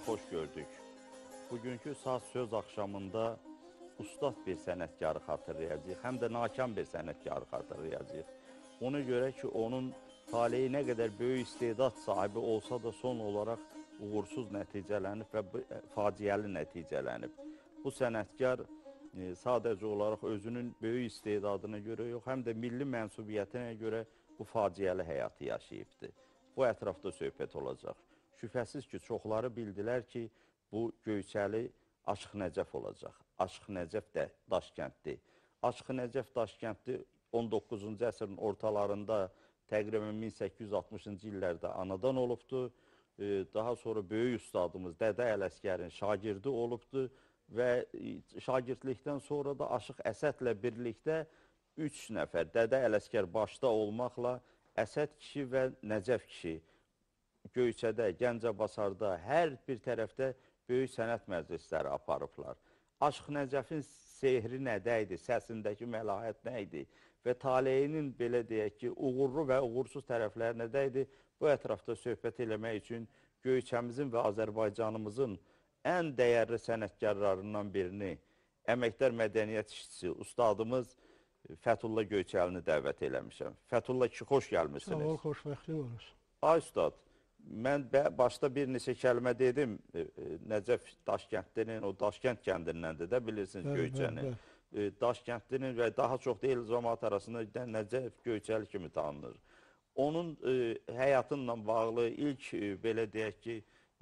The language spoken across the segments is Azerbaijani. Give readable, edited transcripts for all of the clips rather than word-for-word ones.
xoş gördük. Bugünkü saz söz axşamında ustad bir sənətkarı xatırlayacağıq, həm də nakam bir sənətkarı xatırlayacağıq. Ona görə ki, onun taleyi nə qədər böyük istedad sahibi olsa da son olaraq uğursuz nəticələnib və faciəli nəticələnib. Bu sənətkar sadəcə olaraq özünün böyük istedadına görə yox, həm də milli mənsubiyyətinə görə bu faciəli həyatı yaşayıbdır. Bu ətrafda söhbət olacaq. Şübhəsiz ki, çoxları bildilər ki, bu Göyçəli Aşıq Nəcəf olacaq. Aşıq Nəcəf də Daşkənddir. Aşıq Nəcəf Daşkəndli 19-cu əsrin ortalarında təqribən 1860-cı illərdə anadan olubdur. Daha sonra böyük ustadımız Dədə Ələsgərin şagirdi olubdur və şagirdlikdən sonra da Aşıq Əsədlə birlikdə 3 nəfər, Dədə Ələsgər başda olmaqla Əsəd kişi və Nəcəf kişi Göyçədə, Gəncəbasarda, hər bir tərəfdə böyük sənət məclisləri aparıblar. Aşıq Nəcəfin sehri nədəydi, səsindəki məlahət nə idi və taleyinin, belə deyək ki, uğurlu və uğursuz tərəfləri nədəydi, bu ətrafda söhbət eləmək üçün Göyçəmizin və Azərbaycanımızın ən dəyərli sənətkarlarından birini, əməkdar mədəniyyət işçisi, ustadımız Fəthullah Göyçəlini dəvət eləmişəm. Fəthullah kişi, xoş gəlmişsiniz. Sağ ol, xoşbəxtlik olursun. Ay ustad, mən başda bir neçə kəlmə dedim, Nəcəf Daşkəndlinin, o Daşkənd kəndindəndir də, bilirsiniz Göyçəni. Daşkəndlinin və daha çox deyil cəmaət arasında Nəcəf Göyçəli kimi tanınır. Onun həyatınla bağlı ilk, belə deyək ki,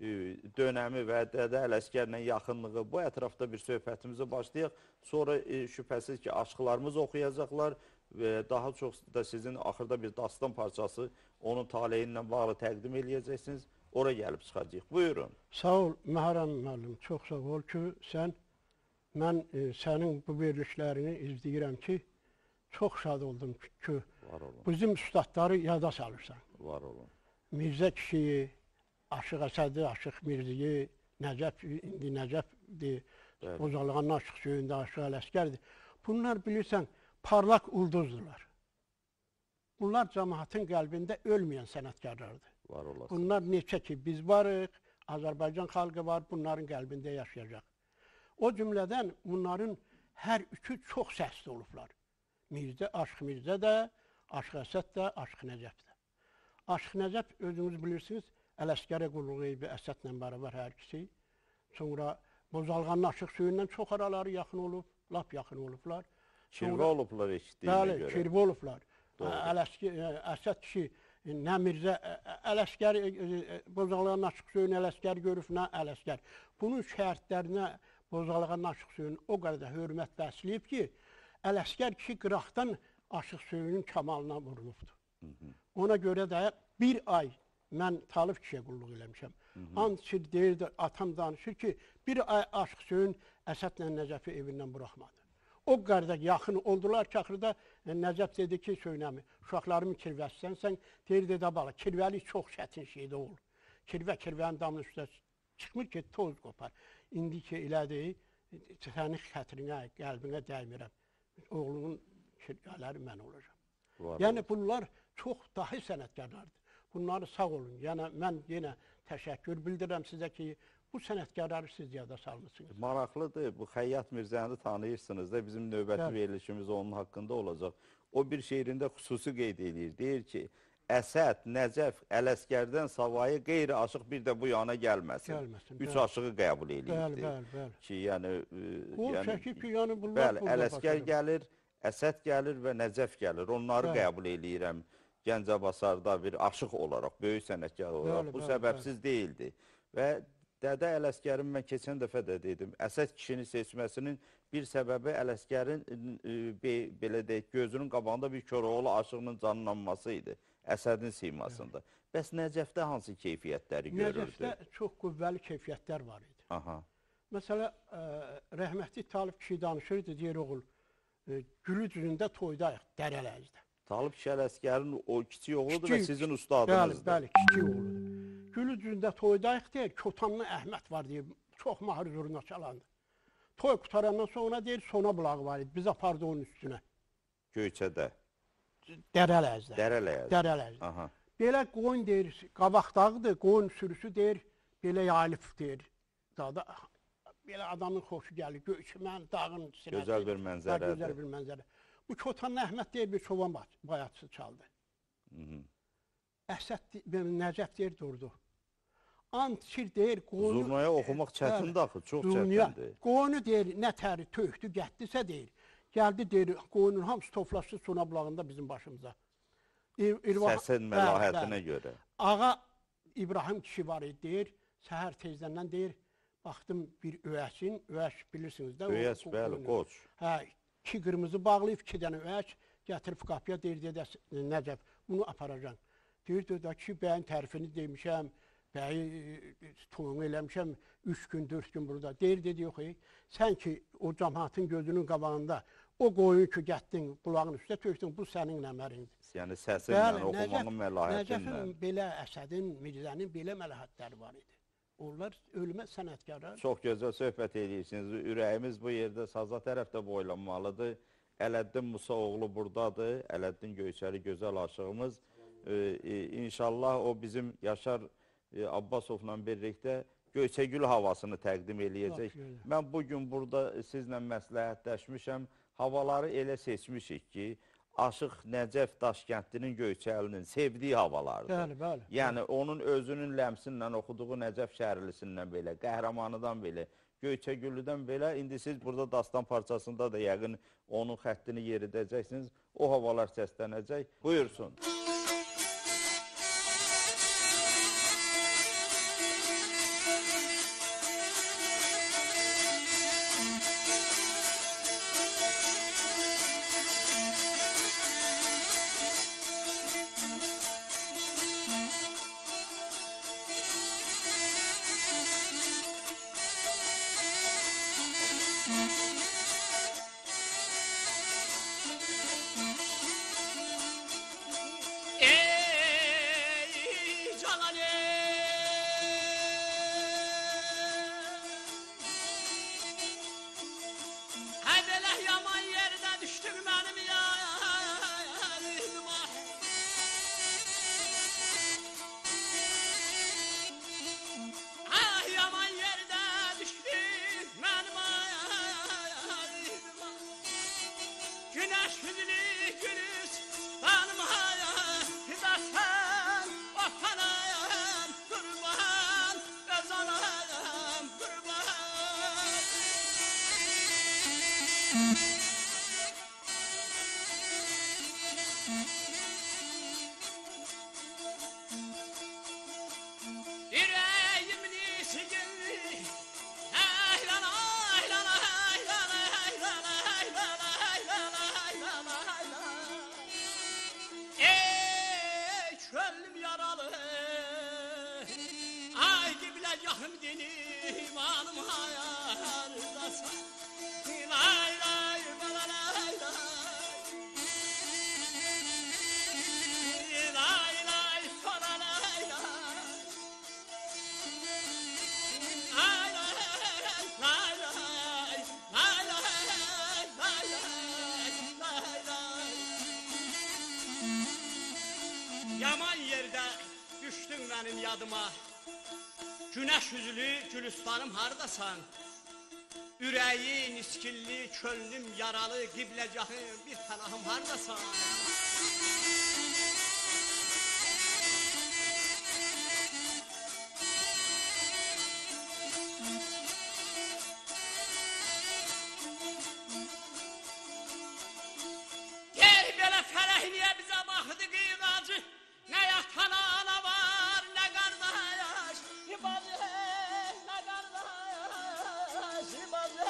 dönəmi və Dədə Ələsgərlə yaxınlığı, bu ətrafda bir söhbətimizi başlayaq. Sonra şübhəsiz ki, aşıqlarımız oxuyacaqlar və daha çox da sizin axırda bir dastan parçası onun taleyi ilə bağlı təqdim eləyəcəksiniz. Ora gəlib çıxacaq. Buyurun. Sağ ol, Məhərəm müəllim. Çox sağ ol ki, mən sənin bu verilişlərini izləyirəm ki, çox şad oldum ki, bizim üstadları yada salırsan. Var olun. Mirzə kişiyi, Aşıq Əsədi, Aşıq Mirziyi, Nəcəf, indi Nəcəfdir, Bozalığanın Aşıq Söyündə, Aşıq Ələsgərdir. Bunlar bilirsən, parlaq ulduzdurlar. Bunlar cəmaatın qəlbində ölməyən sənətkarlardır. Var olasın. Bunlar neçə ki, biz varıq, Azərbaycan xalqı var, bunların qəlbində yaşayacaq. O cümlədən bunların hər üçü çox səsli olublar. Mirzə, Aşıq Mirzə də, Aşıq Əsəd də, Aşıq Nəcəf də. Aşıq Nəcəf, özünüz bilirsiniz, Ələsgərə qulluq edib Əsədlə bərabər hər ikisi. Sonra Bozalğanın Aşıq Söyündən çox araları yaxın olub, lap yaxın olublar. Kirvə olublar eşitdiyimə görə. Bəli, kirvə olublar. Əsəd kişi, nə Mirzə, Ələsgər, Bozalğanın Aşıq Söyünü Ələsgər görüb, nə Ələsgər. Bunun şəhərtlərinə Bozalğanın Aşıq Söyünü o qədər hörmət bəsləyib ki, Ələsgər kişi qıraqdan Aşıq Söyünün kamalına vurulubdur. Ona görə də bir ay mən Talib kişiyə qulluq eləmişəm. Andçır deyirdi, atam danışır ki, bir ay Aşıq Söyün Əsədlə Nəcəfi evindən buraxmadı. O qədər yaxın oldular ki, axırda Nəcəf dedi ki, Söyünəmi, uşaqlarımı kirvəsən, sən deyirdi də bala, kirvəlik çox çətin şeydə olur. Kirvənin damının üstə çıxmır ki, toz qopar. İndi ki, elədir, sənin xətrinə, qəlbinə dəymirəm. Oğlunun kirvələri mən olacam. Yəni, bunlar çox dahi sənətkarlardır. Bunları sağ olun. Yəni, mən yenə təşəkkür bildirirəm sizə ki, bu sənətkarları siz yada salmışsınız. Maraqlıdır, bu Xəyyat Mirzəni tanıyırsınız da, bizim növbəti verilişimiz onun haqqında olacaq. O bir şeirində xüsusi qeyd edir. Deyir ki, Əsəd, Nəcəf, Ələsgərdən savayı qeyri-aşıq bir də bu yana gəlməsin. Üç aşığı qəbul edirdi. Ki, yəni... O çəkib ki, yəni bunlar... Bəli, Ələsgər gəlir, Əsəd gəlir və Nəcəf gəlir. Onları qəbul edirəm. Gəncəbasarda bir aşıq olaraq, böyük sənətkar olaraq, bu səbəbsiz deyildi. Və Dədə Ələsgərin mən keçən dəfə də dedim, Əsəd kişini seçməsinin bir səbəbi Ələsgərin, belə deyək, gözünün qabağında bir Koroğlu aşığının canlanması idi, Əsədin simasında. Bəs Nəcəfdə hansı keyfiyyətləri görürdü? Nəcəfdə çox qüvvəli keyfiyyətlər var idi. Məsələ, rəhmətli Talib kişi danışırdı, deyir oğul, gülü düzündə toydayıq, Dərələcdə. Talib kişi Ələsgərin o kiçik oğludur və sizin ustadınızdır. Bəli, kiçik oğludur. Gülü düzündə toydayıq deyir, Kotanlı Əhməd var deyir, çox mahir zurna çalandı. Toy qutarandan sonra deyir, Sona bulağı var idi, biz apardı onun üstünə. Göyçədə? Dərələcdə. Dərələcdə. Belə qoyun deyir, qabaqdağıdır, qoyun sürüsü deyir, belə yayılıb deyir, Dağda belə adamın xoşu gəlir. Göçmən, dağın sinəsi. Gözəl bir mənzərədir. Gözəl bir mənzərə. Bu Kotanın Əhməd deyir bir çoban bayatçısı çaldı. Əsəd Nəcəf deyir durdu. Antikir deyir qoyunu... Zurnaya oxumaq çətindir axı, çox çətindir. Qoyunu deyir, nə təri tökdü, gətdisə deyir. Gəldi deyir, qoyunun hamısı toplaşdı Suna bulağında bizim başımıza. Səsin məlahətinə görə. Ağa İbrahim kişi var idi deyir, səhər tezdən deyir, baxdım bir öyəsin, öyəş bilirsiniz də. Öyəş, bəli, qoç. Hə, 2 qırmızı bağlayıb, 2 dənə öyəş, gətirib qapıya deyir, dedəs Nəcəf, bunu aparacan. Deyir, ki, bəyin tərifini demişəm, bəyi toyunu eləmişəm, 3 gün, 4 gün burada. Deyir, dedi, yox, sən ki, o cəmaatın gözünün qabağında, o qoyun ki, gətdin, bulağın üstə tökdün, bu sənin əmərindir. Yəni səsinlə, oxumağın məlahətinlə. Nəcəfin belə, Əsədin, Mirzənin belə məlahətləri var idi. Onlar ölməz sənətkarlar. Çox gözəl söhbət edirsiniz. Ürəyimiz bu yerdə Saza tərəfdə boylanmalıdır. Ələddin Musaoğlu buradadır. Ələddin Göyçəli gözəl aşığımız. İnşallah o bizim Yaşar Abbasovla birlikdə Göyçəgül havasını təqdim eləyəcək. Mən bugün burada sizlə məsləhətləşmişəm. Havaları elə seçmişik ki, Aşıq Nəcəf Daşkəndlinin Göyçəlinin sevdiyi havalardır. Bəli, bəli. Yəni, onun özünün ləmsinlə oxuduğu Nəcəf şəhərlisindən belə, qəhrəmanıdan belə, Göyçəgüllüdən belə, indi siz burada dastan parçasında da yəqin onun xəttini yeridəcəksiniz, o havalar səslənəcək. Buyursun. Yaman yerdə düşdün mənim yadıma, Günəş üzlü gülüstanım hardasan? Ürəyin iskilli, könlüm yaralı, qibləgahım bir pənahım hardasan? Gel belə fərəh niyə bizə baxdı qıyğacı? Nə yatan ana var, nə qardaş, İbazı, nə qardaş, İbazı.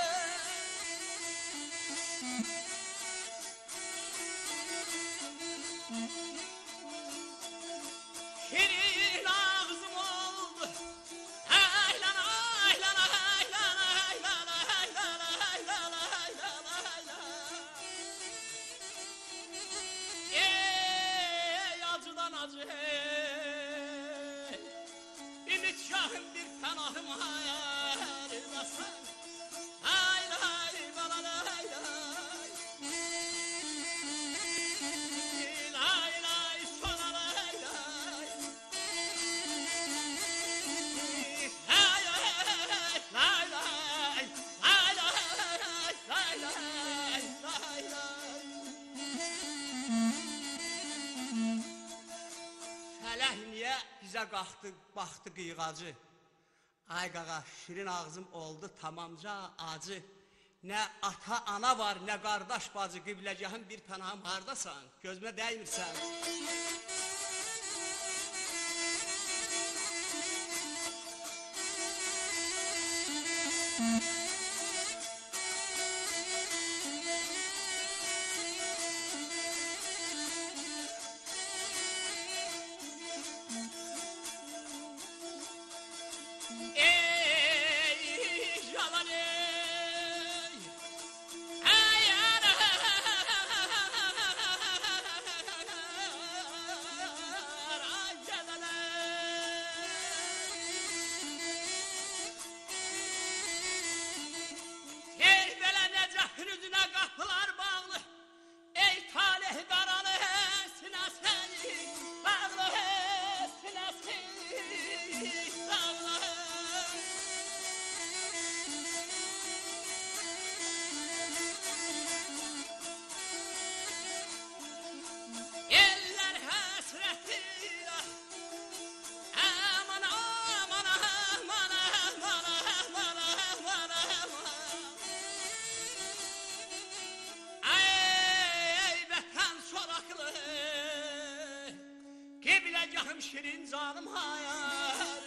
Şirin ağzım oldu, aylana, aylana, aylana, aylana, aylana, aylana, aylana, aylana. Ey acıdan acı hey, ümitgahım bir pənahım hayardasan. Ay lay bala lay lay, lay lay sona lay lay. Ay ay bizə qalxdı, baxdı qıyğacı. Ay qaqa, şirin ağzım oldu tamamca acı. Nə ata, ana var, nə qardaş bacı, qibləgahın bir pənahım hardasan, gözümə dəymirsən. Şirin canım hayal.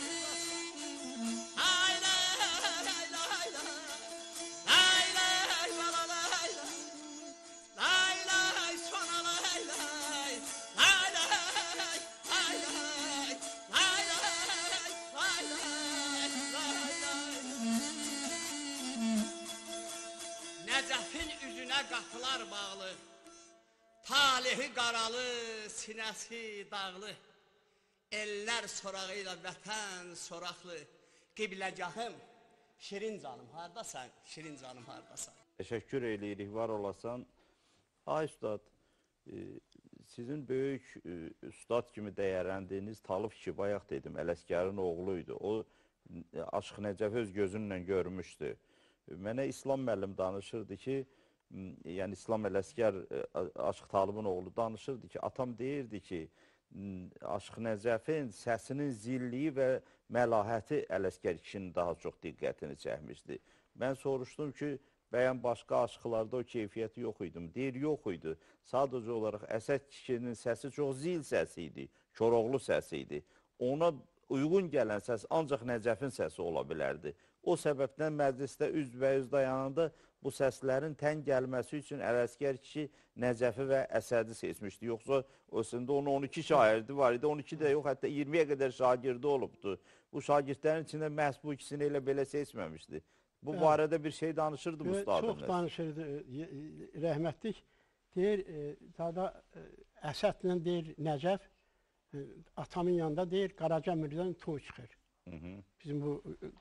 Ay lay lay lay lay lay bala lay lay lay sona lay lay lay lay lay lay lay lay. Necəfin üzünə qapılar bağlı, talihi qaralı, sinəsi dağlı. Eller sorağıyla vətən soraqlı, qibləgahım, şirin canım hardasan, şirin canım hardasan. Təşəkkür eləyirik, var olasan. Ay Üstad, sizin böyük üstad kimi dəyərləndiyiniz Talif kişi, bayaq dedim, Ələsgərin oğluydu. O, Aşıq Nəcəf öz gözünlə görmüşdü. Mənə İslam müəllim danışırdı ki, yəni İslam Ələsgər, Aşıq Talibin oğlu danışırdı ki, atam deyirdi ki, Aşıq Nəcəfin səsinin zilliyi və məlahəti Ələsgər kişinin daha çox diqqətini çəkmişdi. Mən soruşdum ki, bəyən başqa aşıqlarda o keyfiyyəti yox idi. Deyir, yox idi. Sadəcə olaraq Əsəd kişinin səsi çox zil səsi idi, Koroğlu səsi idi. Ona uyğun gələn səs ancaq Nəcəfin səsi ola bilərdi. O səbəbdən məclisdə üzbəüz dayananda bu səslərin tən gəlməsi üçün Ələsgər kişi Nəcəfi və Əsədi seçmişdi. Yoxsa özündə onun 12 şairdi var idi, 12 də yox, hətta 20-yə qədər şagirdi olubdu. Bu şagirdlərin içində məhz bu ikisini elə belə seçməmişdi. Bu barədə bir şey danışırdı bu ustadımız. Çox danışırdı, rəhmətlik. Deyir, daha Əsədlə deyir Nəcəf, atamın yanında deyir, Qaraca Mürdən toy çıxır. Bizim bu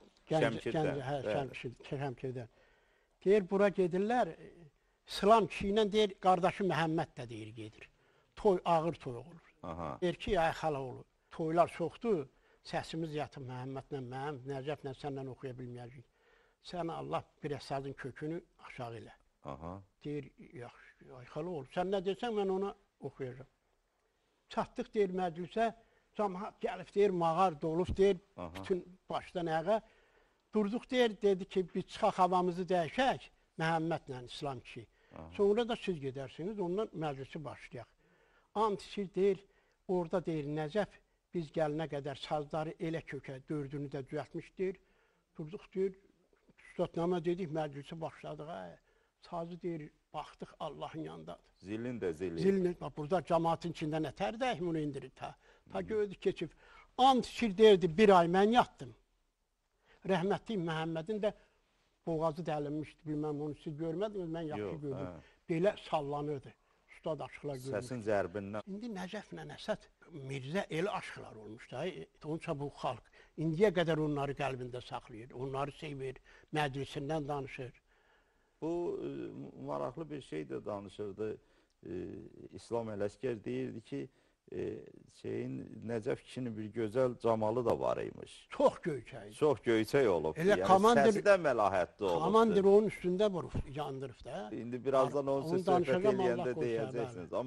Şəmkirdən. Deyir, bura gedirlər, İslam kişi ilə deyir, qardaşı Məhəmməd də deyir, gedir. Toy, ağır toy olur. Deyir ki, ay xala olur. Toylar çoxdur, səsimiz yatıb Məhəmmədlə, mənim, Nəcəflə sənlə oxuya bilməyəcək. Sənə Allah bir əsasın kökünü aşağı elə. Deyir, yaxşı, ay xala olur. Sən nə desən, mən ona oxuyacam. Çatdıq, deyir, məclisə, cəmaat gəlib, deyir, mağar dolub, deyir, bütün başdan ayağa. Durduq, deyir, dedi ki, biz çıxaq havamızı dəyişək, Məhəmmədlə, İslam kişi. Sonra da siz gedərsiniz, ondan məclisi başlayaq. Ant içir, deyir, orada deyir, Nəcəf, biz gəlinə qədər sazları elə kökə, dördünü də düzəltmiş, deyir. Durduq, deyir, üstadnamə dedik, məclisi başladıq, sazı deyir, baxdıq, Allahın yanındadır. Zilin də zili. Zilin, burada cəmaatın içində nətər də bunu indirir, ta gördük, keçib. Ant içir, deyirdi, bir ay mən yatdım. Rəhmətli Məhəmmədin də boğazı dəlinmişdi, bilməm onu siz görmədiniz, mən yaxşı gördüm. Belə sallanırdı, ustad aşıqlar görmüşdü. Səsin zərbindən. İndi Nəcəflə Əsəd Mirzə elə aşıqlar olmuşdu. Onca bu xalq indiyə qədər onları qəlbində saxlayır, onları sevir, məclisindən danışır. Bu maraqlı bir şey də danışırdı. İslam Ələsgər deyirdi ki, Nəcəf kişinin bir gözəl camalı da var imiş. Çox göyçək. Çox göyçək olub. Elə səsi də məlahətli olubdur. Komandir onun üstündə vurub, yandırıb da. İndi birazdan onun söz söhbət eləyəndə deyəcəksiniz. Amma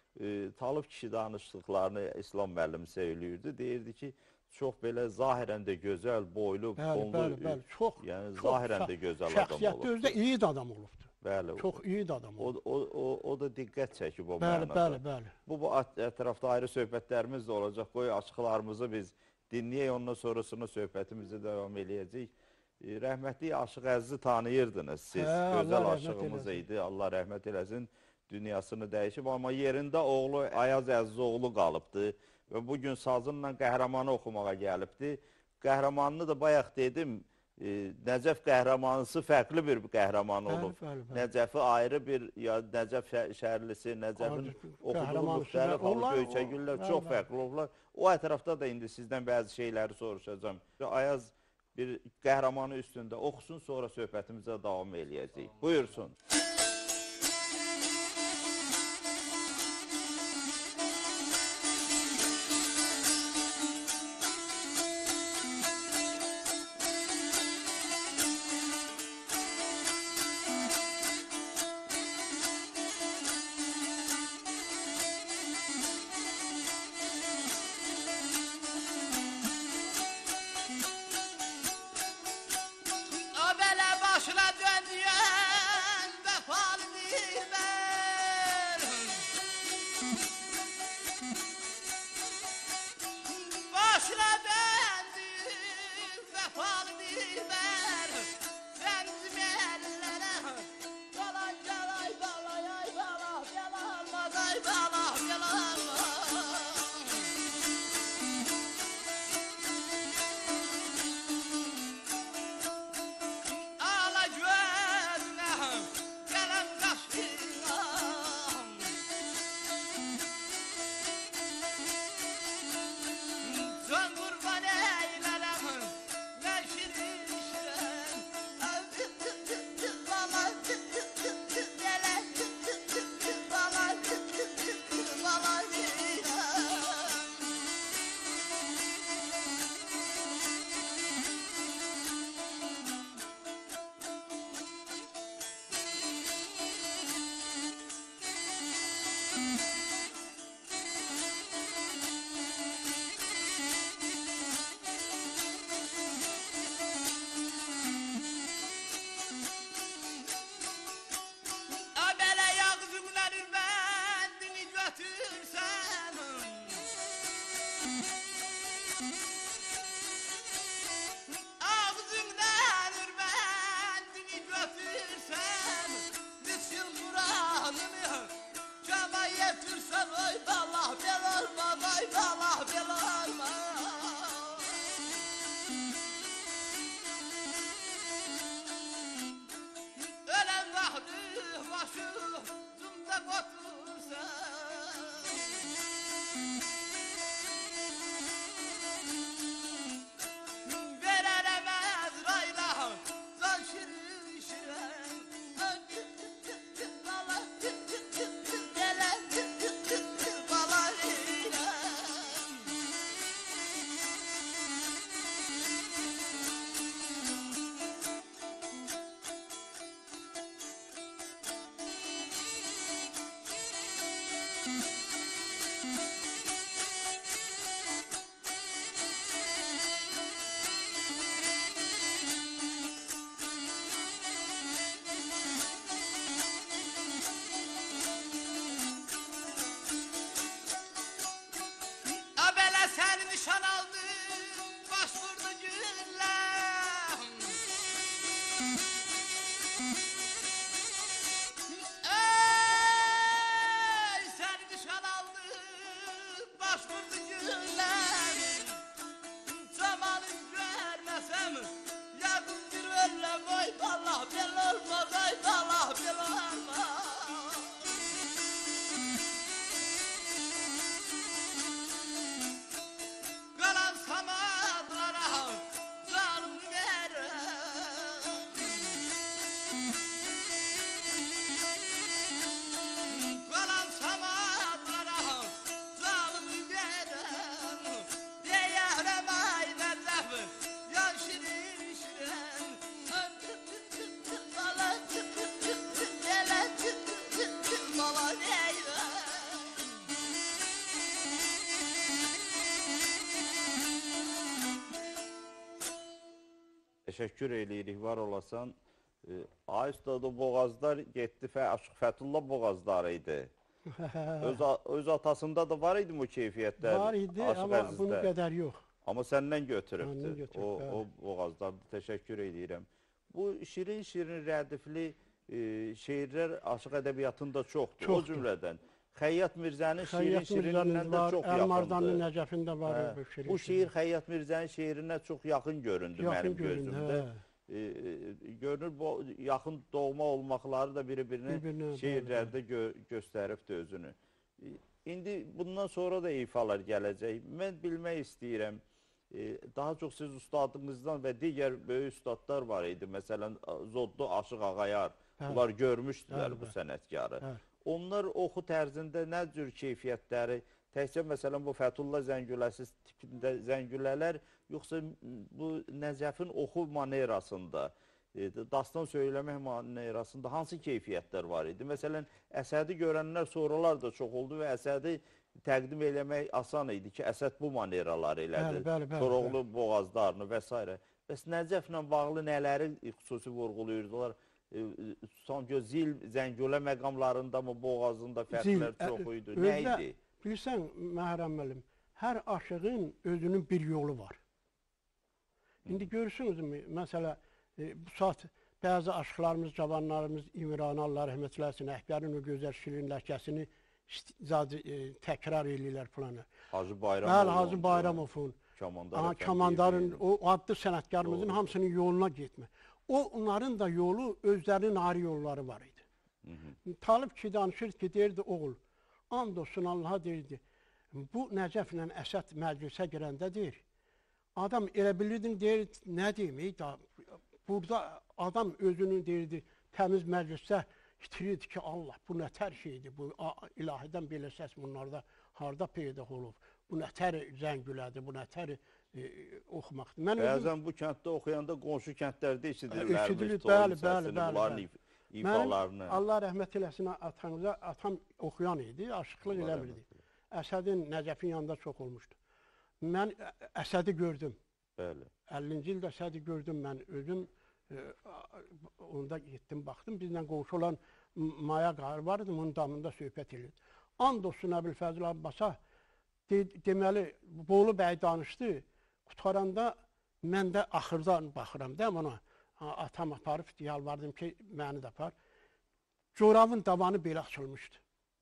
Talib kişi danışdıqlarını İslam müəllimi söylüyürdü. Deyirdi ki, çox belə zahirən də gözəl, boylu, Bəli, qollu, bəli, bəli. Çox, yəni çox zahirən də gözəl adam şəxsiyyətdə olubdu. özü də iyi də adam olubdu. Bəli. Çox iyi də adam olubdu. O da diqqət çəkib o Bəli, mənada. bəli, bəli. Bu ətrafda ayrı söhbətlərimiz də olacaq. Qoy açıqlarımızı biz dinləyək, ondan sonrasını söhbətimizi davam eləyəcək. Rəhmətli Aşıq Əzizi tanıyırdınız siz. Gözəl aşığımız idi. Allah rəhmət eləsin. Dünyasını dəyişib. Amma yerində oğlu Ayaz Əzizoğlu qalıbdı. Və bugün sazınla qəhrəmanı oxumağa gəlibdi. Qəhrəmanını da bayaq dedim, Nəcəf qəhrəmanısı fərqli bir qəhrəman olub. Nəcəfi ayrı bir, ya Nəcəf şəhərlisi, Nəcəfin oxuduğu müxtəlif Göyçəgüllər çox fərqli olublar. O ətrafda da indi sizdən bəzi şeyləri soruşacağım. Ayaz bir qəhrəmanı üstündə oxusun, sonra söhbətimizə davam eləyəcəyik. Buyursun. O belə başına döndüyən vəfalı dilbər. Başına döndüyən vəfalı dilbər. Rəmzimərlərə Yalan yalay balay ay bala yalanmaz ay bala yalanmaz. Ağla gözünə qələm qaşına. Can qurban eylərəm nə şirin şirən. Bala belə bala bala A belə yağzımdan ürbəndini götürsən. Ağzımdan ürbəndini götürsən. Misil Kur'an'ını cama yetirsən. Oy bala bel olmaz, oy bala bel olmaz. Ölen vaxtı başımda otursan. Təşəkkür eləyirik, var olasan. Ay ustad, o boğazlar getdi, Aşıq Fətullah boğazları idi. Öz atasında da var idi bu keyfiyyətlər. Var idi, amma bunun qədər yox. Amma səndən götürübdür. Məndən götürüb, O boğazlarda təşəkkür edirəm. Bu şirin-şirin rədifli şeirlər aşıq ədəbiyyatında çoxdur. O cümlədən Xəyyat Mirzənin şirin-şirinlə də çox yaxındır. Əlmardanın Nəcəfində var bu şirin. Bu şeir Xəyyat Mirzənin şeirinə çox yaxın göründü mənim gözümdə. Görünür, bu yaxın doğma olmaqları da bir-birinin şeirlərdə göstəribdir özünü. İndi bundan sonra da ifalar gələcək. Mən bilmək istəyirəm, daha çox siz ustadınızdan və digər böyük ustadlar var idi. Məsələn, Zodlu Aşıq Ağayar, bunlar görmüşdülər bu sənətkarı. Onlar oxu tərzində nə cür keyfiyyətləri, təkcə məsələn bu Fətullah Zəngüləsi tipində zəngülələr, yoxsa bu Nəcəfin oxu manerasında, dastan söyləmək manerasında hansı keyfiyyətlər var idi? Məsələn, Əsədi görənlər sonralar da çox oldu və Əsədi təqdim eləmək asan idi ki, Əsəd bu maneraları elədi. Koroğlu boğazlarını və s. Bəs Nəcəflə bağlı nələri xüsusi vurğuluyurdular? Sanki zil, zəngülə məqamlarında mı, boğazında fərqlər çox idi? Nə idi? Bilirsən, Məhrəm müəllim, hər aşığın özünün bir yolu var. İndi görürsünüzmü, məsələ, bu saat bəzi aşıqlarımız, cavanlarımız, İmran Allah rəhmət eləsin, Əhbərin o gözəl şirin ləkəsini təkrar eləyirlər planı. Hacı Bayramovun. Bəli, Hacı Bayramovun. Kamandarın, o adlı sənətkarımızın hamısının yoluna getmə. Onların da yolu, özlərinin ayrı yolları var idi. Talib ki, danışır ki, deyirdi, oğul, and olsun Allaha deyirdi, bu Nəcəflə Əsəd məclisə girəndə deyir, adam elə bilirdin, deyir, nə deyim, burada adam özünü deyirdi, təmiz məclisdə itirirdi ki, Allah, bu nətər şeydir, bu ilahidən belə səs bunlarda harda peyda olub, bu nətər zəngülədir, bu nətər oxumaqdır. Bəzən bu kənddə oxuyanda qonşu kəndlərdə eşidilirlərmiş toyun səsini, bunların ifalarını. Allah rəhmət eləsin, atam oxuyan idi, aşıqlıq eləmirdi. Əsədin, Nəcəfin yanında çox olmuşdu. Mən Əsədi gördüm. 50-ci ildə Əsədi gördüm mən özüm. Onda getdim, baxdım. Bizlə qonşu olan Maya qarı vardı, bunun damında söhbət edirdi. And olsun Əbülfəzil Abbasa, deməli, Bolu bəy danışdı. Qutaranda mən də axırdan baxıram da ona. Atam aparıb, yalvardım ki, məni də apar. Corabın davanı belə açılmışdı.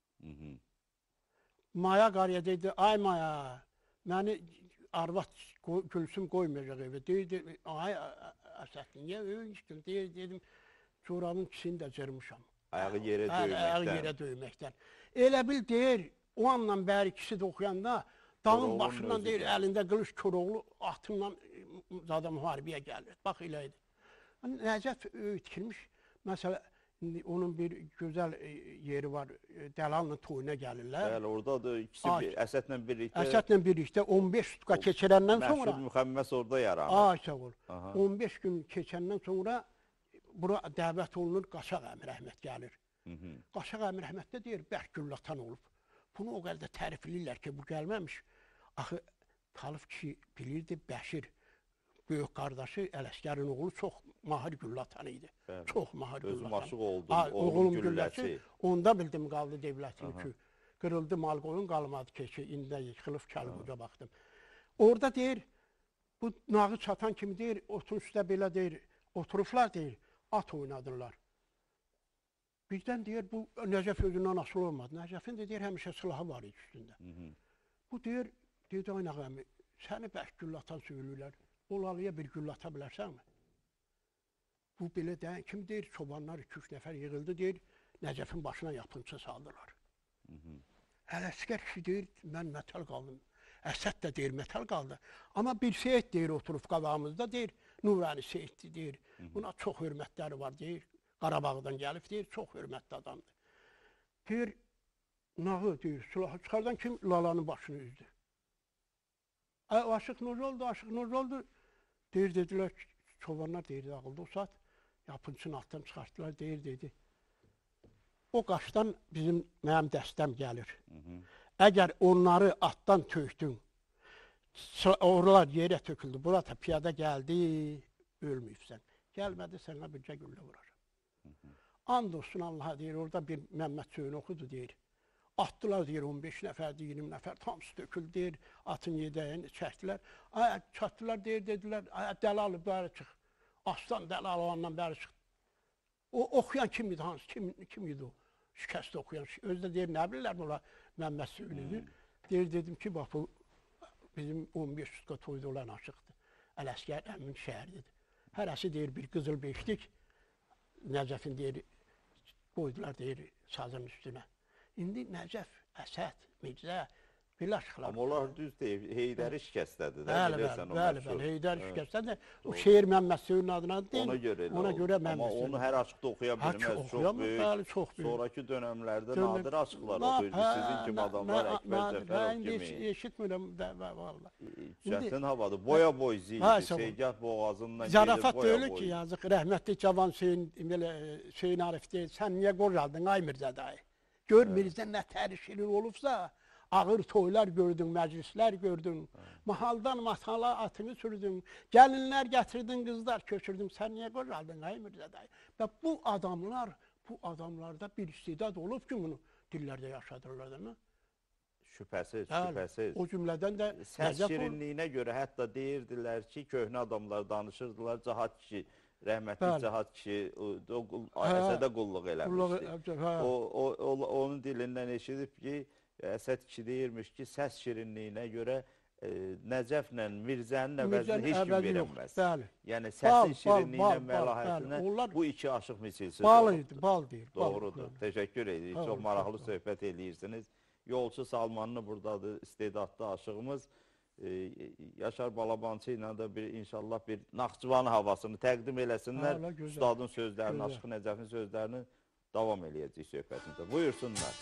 Maya qarıya deyirdi, ay Maya, məni arvad Gülsüm qoymayacaq evə. Deyirdi, ay Əsəd, niyə öyünçdün? Dedim, corabın ikisini də cırmışam. Ayağı yerə döyməkdən. Ayağı yerə döyməkdən. Elə bil deyir, o anla bəri ikisi də oxuyanda, dağın başından deyir, əlində qılış Koroğlu atından zada müharibəyə gəlir. Bax, elə idi. Nəcəf itkilmiş, məsələ, onun bir gözəl yeri var, Dəlalla toyuna gəlirlər. Bəli, orada da ikisi Əsədlə birlikdə. Əsədlə birlikdə 15 tutka keçirəndən sonra. Məşhur müxəmməs orada yaranır. Ay, sağ ol. 15 gün keçəndən sonra bura dəvət olunur, Qaçaq əmi rəhmət gəlir. Qaçaq əmi rəhmətdə deyir, bərk güllatan olub. Bunu o qədər də tərifləyirlər ki, bu gəlməmiş. Axı, Talif kişi bilirdi, Bəşir, böyük qardaşı Ələsgərin oğlu çox mahir güllatan idi. Çox mahir güllatan. Özüm aşıq oldum, oğlum gülləsi. Onda bildim qaldı devlətin ki, qırıldı mal qoyun qalmadı ki, indi yıxılıb Kəlbuca baxdım. Orada deyir, bu nağı çatan kimi deyir, otun üstə belə deyir, oturublar deyir, at oynadırlar. Birdən deyir, bu Nəcəf özündən asılı olmadı. Nəcəfin də deyir, həmişə silahı var idi üstündə. Bu deyir, dedi, ay nəğəmi, səni bərk güllatan söylürlər. Olalıya bir gül ata bilərsənmi? Bu belə deyən kim deyir, çobanlar 2-3 nəfər yığıldı deyir, Nəcəfin başına yapınça saldılar. Ələsgər kişi deyir, mən mətal qaldım. Əsəd də deyir, mətal qaldı. Amma bir Seyid deyir, oturub qabağımızda deyir, Nurani Seyiddir deyir. Buna çox hörmətləri var deyir. Qarabağdan gəlib deyir, çox hörmətli adamdır. Deyir, nağı deyir, silahı çıxardan kim Lalanın başını üzdü. Aşıq Nurcu oldu, Aşıq Nurcu oldu. Deyir, dedilər, çobanlar deyir, dağıldı o saat. Yapınçını altdan çıxartdılar, deyir, dedi. O qaşdan mənim dəstəm gəlir. Əgər onları atdan tökdün, oralar yerə töküldü, burada piyada gəldi, ölməyibsən. Gəlmədi sənə bircə güllə vuracam. And olsun Allaha deyir, orada bir Məmməd Söyün oxudu deyir. Atdılar deyir 15 nəfərdir, 20 nəfər, hamısı töküldü deyir, atın yedəyini çəkdilər. Çatdılar deyir, dedilər, Dəlalov bəri çıx. Aslan Dəlalovdan bəri çıx. O oxuyan kim idi, hansı, kim idi o? Şikəst oxuyan. Özü də deyir, nə bilirlər bula Məmməd Söyünüdür. Deyir, dedim ki, bax bu bizim 15 sutka toyda olan aşıqdır. Ələsgər əmin şəhəridir. Hərəsi deyir, bir qızıl beşlik. Nəcəfin deyir, qoydular deyir, sazın üstünə. İndi Nəcəf, Əsəd, Mirzə, belə aşıqlar. Amma onlar düz deyib, Heydəri şikəstədir. Bəli, Heydəri şikəstədir. O şeir Məmməd Söyünün adına deyil. Ona görə Məmməd Söyün. Amma onu hər açıqda oxuya bilməz, çox böyük. Sonraki dönəmlərdə nadir açıqlar oxuyur. Sizin kimi adamlar, Əkbər Cəfərov kimi. Eşitmirəm, valla. Çətin havadır, boya boy zildir, Seygah boğazından gedir, zarafat da öyle ki yazık, rəhmətli cavan Hüseyin Arif deyir, sən niyə qocaldın ay Mirzə dayı? Gör Mirzə nə tərişirin olubsa, ağır toylar gördün, məclislər gördün, mahaldan matala atını sürdün, gəlinlər gətirdin, qızlar köçürdün, sən niyə qocaldın ay Mirzə dayı? Və bu adamlarda bir istedad olub ki, bunu dillərdə yaşadırlar da mı? Şübhəsiz. O cümlədən də səs şirinliyinə görə hətta deyirdilər ki, köhnə adamlar danışırdılar, Cahat kişi, rəhmətli Cahat kişi Əsədə qulluq eləmişdi. Onun dilindən eşidib ki, Əsəd kişi deyirmiş ki, səs şirinliyinə görə Nəcəflə Mirzənin əvəzini heç kim verəməz. Yəni səsin şirinliyinə, məlahətinə bu iki aşıq misilsiz olubdur. Bal deyir. Doğrudur. Təşəkkür edirik. Çox maraqlı söhbət edirsiniz. Yolçu Salmanlı buradadır, istedadlı aşığımız. Yaşar Balabançı ilə də inşallah bir Naxçıvan havasını təqdim eləsinlər. Ustadın sözlərini, Aşıq Nəcəfin sözlərini davam eləyəcək söhbətimizdə. Buyursunlar.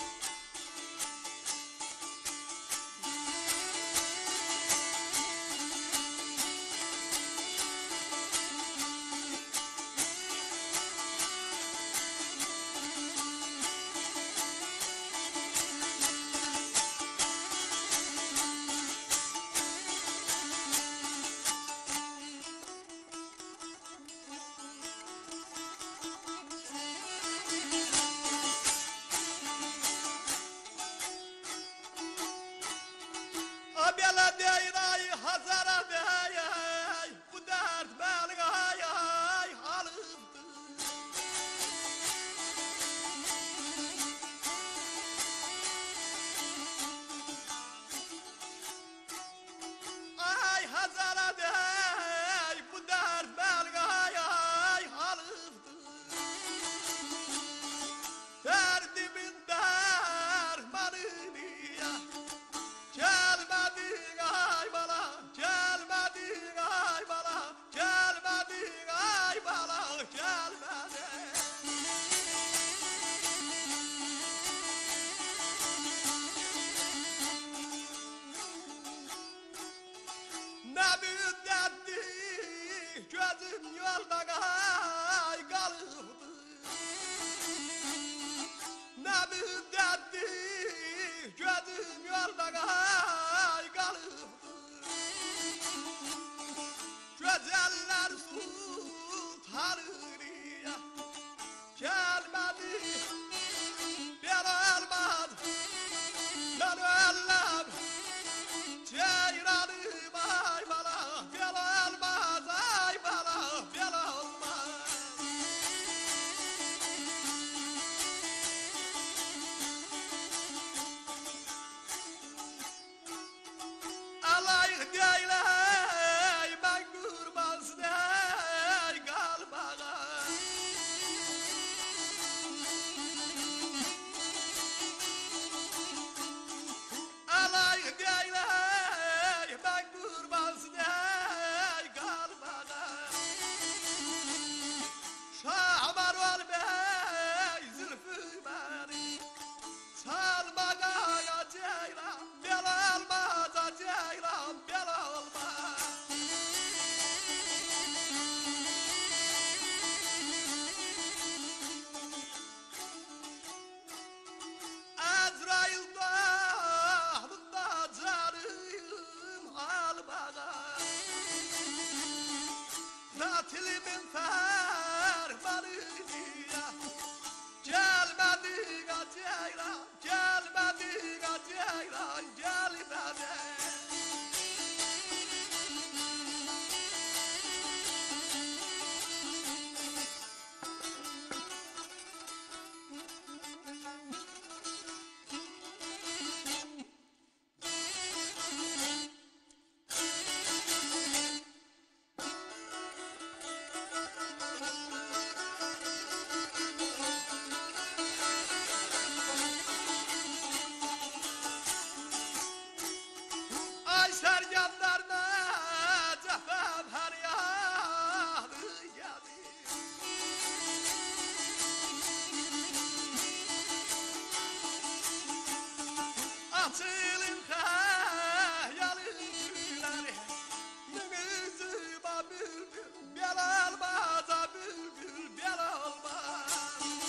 Mənim xəyalım gülər Üzüma bülbül Bel almaza bülbül Bel almaz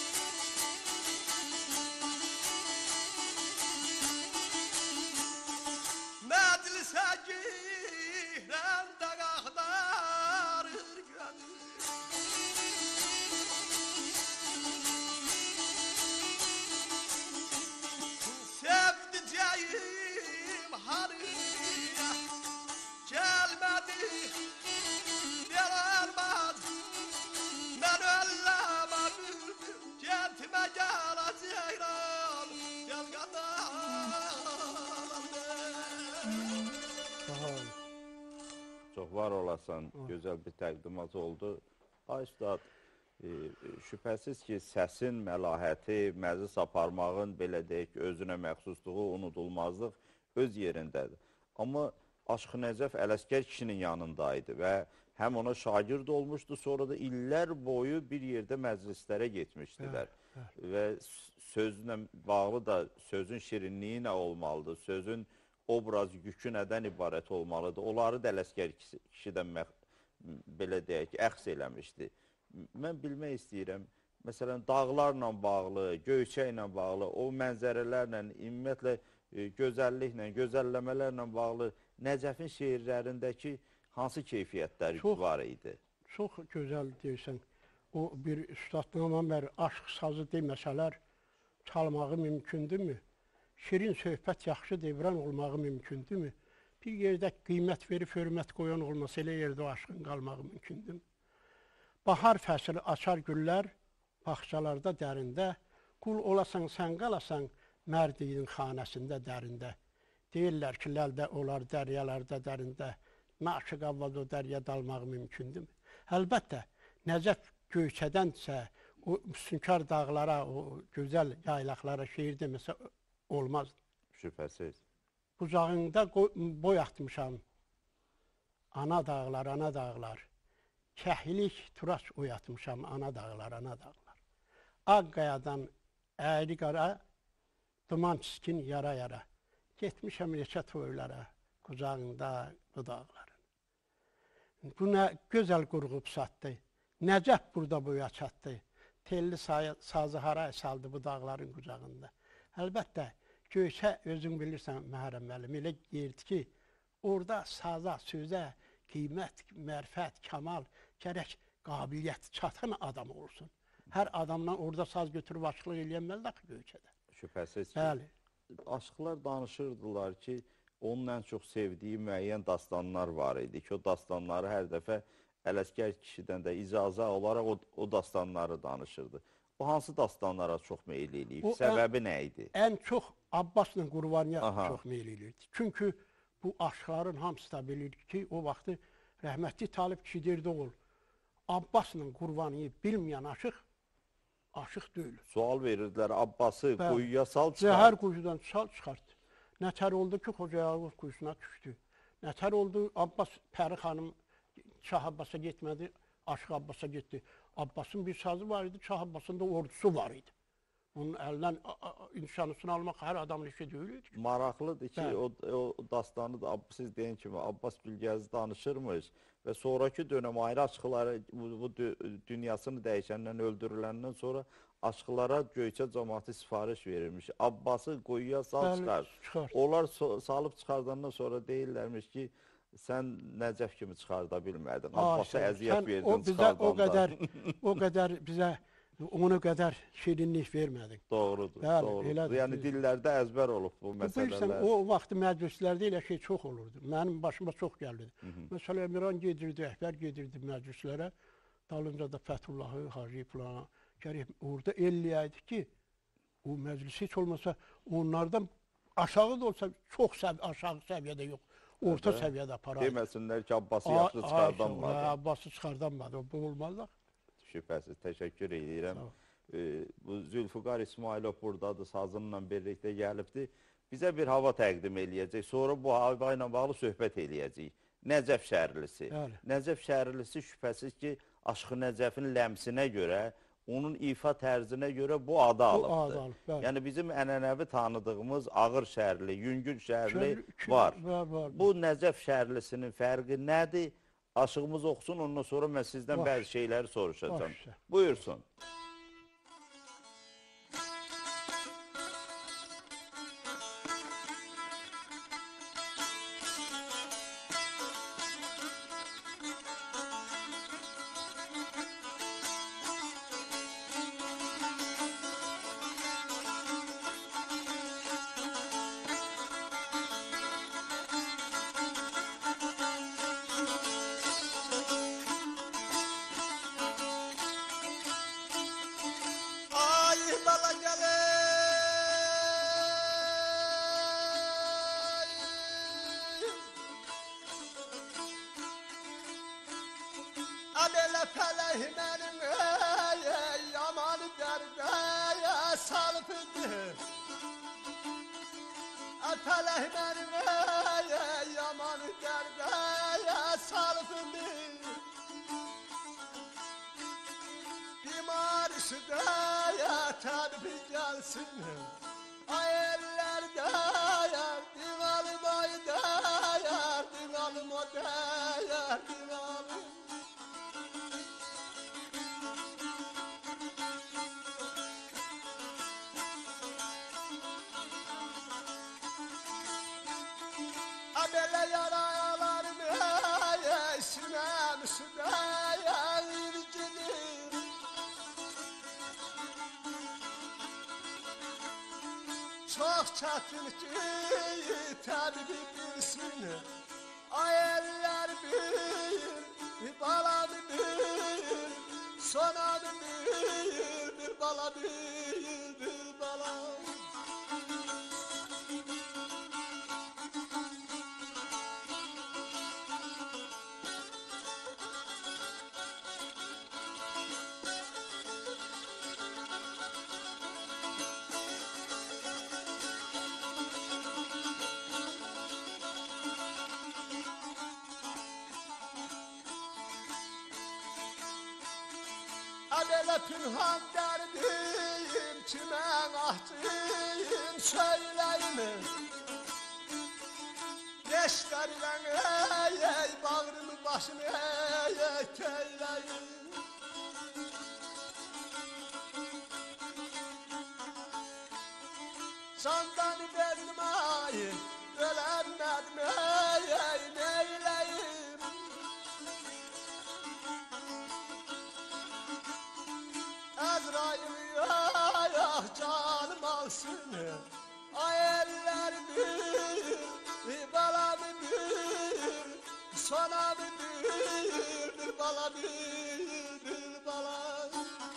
Məclisə girən də qaxdarır gönül Sevdicəyim harıya gəlmədi Bel almaz Mən ölləmə bülbül Kəntimə gəl Ceyran Gəl Sağ ol. Çox var olasan, gözəl bir təqdimat oldu. Ay Üstad, şübhəsiz ki, səsin məlahəti, məclis aparmağın, belə deyək ki, özünə məxsusluğu, unudulmazlıq öz yerindədir. Amma Aşıq Nəcəf Ələsgər kişinin yanındaydı və həm ona şagird olmuşdu, sonra da illər boyu bir yerdə məclislərə getmişdilər. Və sözlə bağlı da sözün şirinliyi nə olmalıdır, sözün obraz yükü nədən ibarət olmalıdır. Onları da Ələsgər kişidən belə deyək ki, əxs eləmişdi. Mən bilmək istəyirəm, məsələn, dağlarla bağlı, Göyçə ilə bağlı, o mənzərələrlə, ümumiyyətlə, gözəlliklə, gözəlləmələrlə bağlı Nəcəfin şeirlərindəki hansı keyfiyyətlər var idi? Çox gözəl deyirsən. O bir üstaddan bəri aşk sazı deməsələr, çalmağı mümkündürmü? Şirin söhbət yaxşı devran olmağı mümkündürmü? Bir yerdə qiymət verib hörmət qoyan olmasa elə yerdə o aşkın qalmağı mümkündürmü? Bahar fəsli açar güllər, bağçalarda dərində, qul olasan sən qalasan, mərdiyin xanəsində dərində. Deyirlər ki, ləldə olar dəryalarda dərində, naşıq avvaz o dərya dalmağı mümkündürmü? Əlbəttə, Nəcəf Göyçədənsə, o sünkar dağlara, o gözəl yaylaqlara şeir deməsə olmaz. Şübhəsiz. Bucağında boy atmışam. Ana dağlar, ana dağlar. Kəhlik turaç oyatmışam, ana dağlar, ana dağlar. Ağqayadan əyri qara, duman çiskin yara yara. Getmişəm neçə toylara, qucağında bu dağların. Bu nə gözəl qurğub satdı. Nəcəf burada boya çatdı. Telli sazı haraya saldı bu dağların qucağında. Əlbəttə, Göyçə özün bilirsən, Məhrəm müəllim, elə yerdir ki, orada saza, sözə, qiymət, mərfət, kamal, gərək qabiliyyət çatan adam olsun. Hər adamdan orada saz götürüb aşıqlıq eləyənməlidir ki, Göyçədə. Şübhəsiz ki, Bəli. aşıqlar danışırdılar ki, onun ən çox sevdiyi müəyyən dastanlar var idi ki, o dastanları hər dəfə Ələsgər kişidən də icazə olaraq o dastanları danışırdı. O hansı dastanlara çox meyil eləyib? Səbəbi nə idi? Ən çox Abbasla Qurbanıya çox meyil eləyirdi. Çünki bu aşıqların hamısı da bilir ki, o vaxtı rəhmətli Talib kişi deyirdi oğul, Abbasla Qurbanıyı bilməyən aşıq deyil. Sual verirdilər, Abbası quyuya sal çıxart. Zəhər quyudan sal çıxart. Nətər oldu ki, Xocayağız quyusuna düşdü. Nətər oldu, Abbas Pəri xanım Şah Abbasa getmədi, Aşıq Abbasa getdi. Abbasın bir sazı var idi, Şah Abbasın da ordusu var idi. Onun əlindən nişanısını almaq hər adamın işi deyildi. Maraqlıdır ki, o dastanı da siz deyin kimi Abbas Gülgəzi danışırmış və sonraki dönəm ayrı aşıqları bu dünyasını dəyişəndən, öldürüləndən sonra aşıqlara Göyçə cəmaatı sifariş verirmiş. Abbası quyuya sal çıxar. Onlar salıb çıxardandan sonra deyirlərmiş ki, sən Nəcəf kimi çıxarda bilmədin. Abbasa əziyyət verdin çıxardanda. O qədər bizə onu qədər şirinlik vermədin. Doğrudur, doğrudur. Yəni dillərdə əzbər olub bu məsələlər. Bilirsən, o vaxtı məclislərdə elə şey çox olurdu. Mənim başıma çox gəldi. Məsələn, Emirhan gedirdi, Əhbər gedirdi məclislərə. Dalınca da Fəthullahı, Hacı Plana. Gərək orada elləyəydi ki, o məclis heç olmasa onlardan aşağı da olsa çox aşağı səviyyədə yox. Orta səviyyədə aparardı. Deməsinlər ki, Abbası yaxşı çıxardanmadı. Abbası çıxardanmadı, bu olmazdı. Şübhəsiz, təşəkkür edirəm. Bu Zülfüqar İsmailov buradadır, sazınla birlikdə gəlibdir. Bizə bir hava təqdim eləyəcək, sonra bu hava ilə bağlı söhbət eləyəcək. Nəcəf şəhərlisi. Nəcəf şəhərlisi şübhəsiz ki, Aşıq Nəcəfin ləmsinə görə onun ifa tərzinə görə bu adı adı alıbdır. alıb, bəli. Yəni bizim ənənəvi tanıdığımız ağır şəhərli, yüngül şəhərli Var. var. Bu Nəcəf şəhərlisinin fərqi nədir? Aşığımız oxusun, ondan sonra mən sizdən bəzi şeyləri soruşacağım. Buyursun. Ay bala geley Adele feleh benim ey yaman derde salpıdı Feleh benim ey yaman derde salpıdı Marşıda tedbir gelsin Ay ellerde yar Divalım ayda yar Divalım o da yar Divalım Abele yaralarım ey Sinem südaya ircidim Çok çetin ki tedbir bilsin Ay eller bir bala bir Sona bir bala bir bala Adele pünhan derdim kime ahtım söyleyeyim Geçlerle ey bağrımı başımı ey köyleyim Candan verdim ay ölenmedim ey neyleyim Azrail ya canım alsın Ay eller bir bala bir Sona bir bala bir bala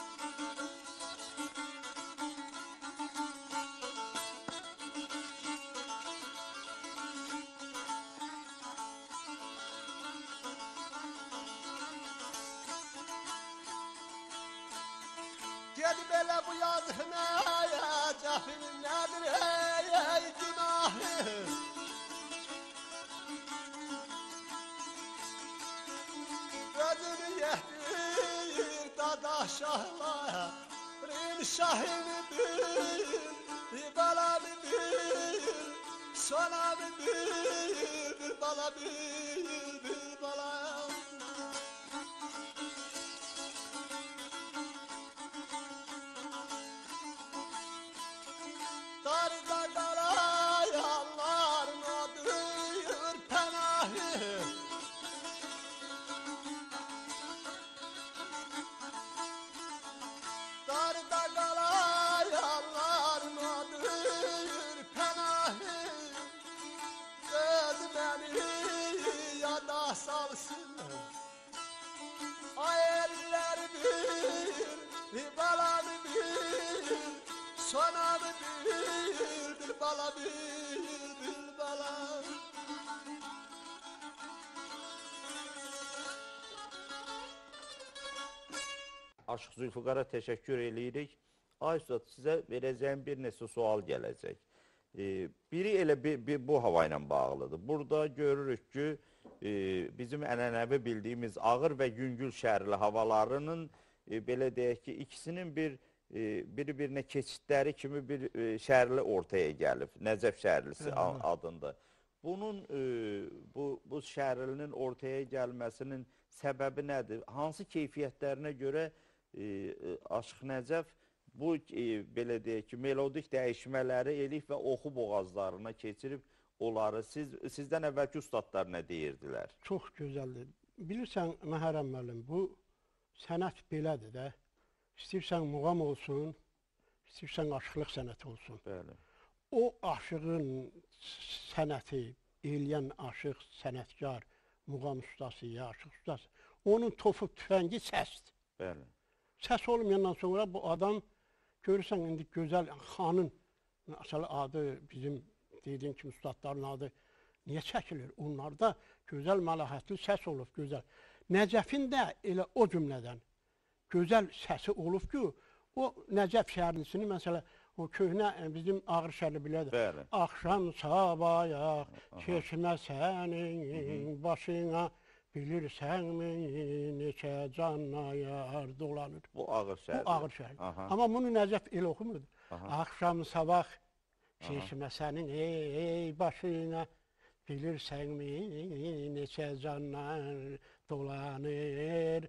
Gel bele bu yazık neye, cahil nedir ey günahı Gözünü yehdir dada şahla Rin şahini bir bala bir Sona bir bala bir bala Darda daray Allah'ın adıdır penahı Darda daray Allah'ın adıdır penahı Göz beni yada salsın Ay eller bir bala bir Sona bir bala bir bala Aşıq Zülfüqara təşəkkür eləyirik. Ay Üstad, sizə verəcəyim bir neçə sual gələcək. Biri elə bu hava ilə bağlıdır. Burada görürük ki, bizim ənənəvi bildiyimiz ağır və yüngül şəhərli havalarının belə deyək ki, ikisinin bir-birinə keçidləri kimi bir şəhərli ortaya gəlib. Nəcəf şəhərlisi adında. Bunun, bu şəhərlinin ortaya gəlməsinin səbəbi nədir? Hansı keyfiyyətlərinə görə Aşıq Nəcəf bu, belə deyək ki, melodik dəyişmələri eləyib və oxu boğazlarına keçirib onları, sizdən əvvəlki ustadlar nə deyirdilər? Çox gözəldir. Bilirsən, Məhərrəm müəllim, bu sənət belədir də. İstəyirsən muğam olsun, istəyirsən aşıqlıq sənəti olsun. Bəli. O aşığın sənəti, eləyən aşıq, sənətkar, muğam ustası, ya aşıq ustası, onun tofu, tüfəngi səsdir. Bəli. Səs olmayandan sonra bu adam, görürsən, indi gözəl xanın adı, bizim dediyim kimi ustadların adı niyə çəkilir? Onlarda gözəl məlahətli səs olub, gözəl. Nəcəfin də elə o cümlədən gözəl səsi olub ki, o Nəcəf şəhərlisini, məsələ, o köhnə bizim Ağrı şəhərli bilədir. Bəli. Axşam sabayaq, keçmə sənin başına, bilirsənmi neçə canlayar dolanır. Bu Ağrı şəhərli. Bu Ağrı şəhərli. Amma bunu Nəcəf elə oxumurdu. Axşam sabah, keçmə sənin ey başına, bilirsənmi neçə canlar dolanır,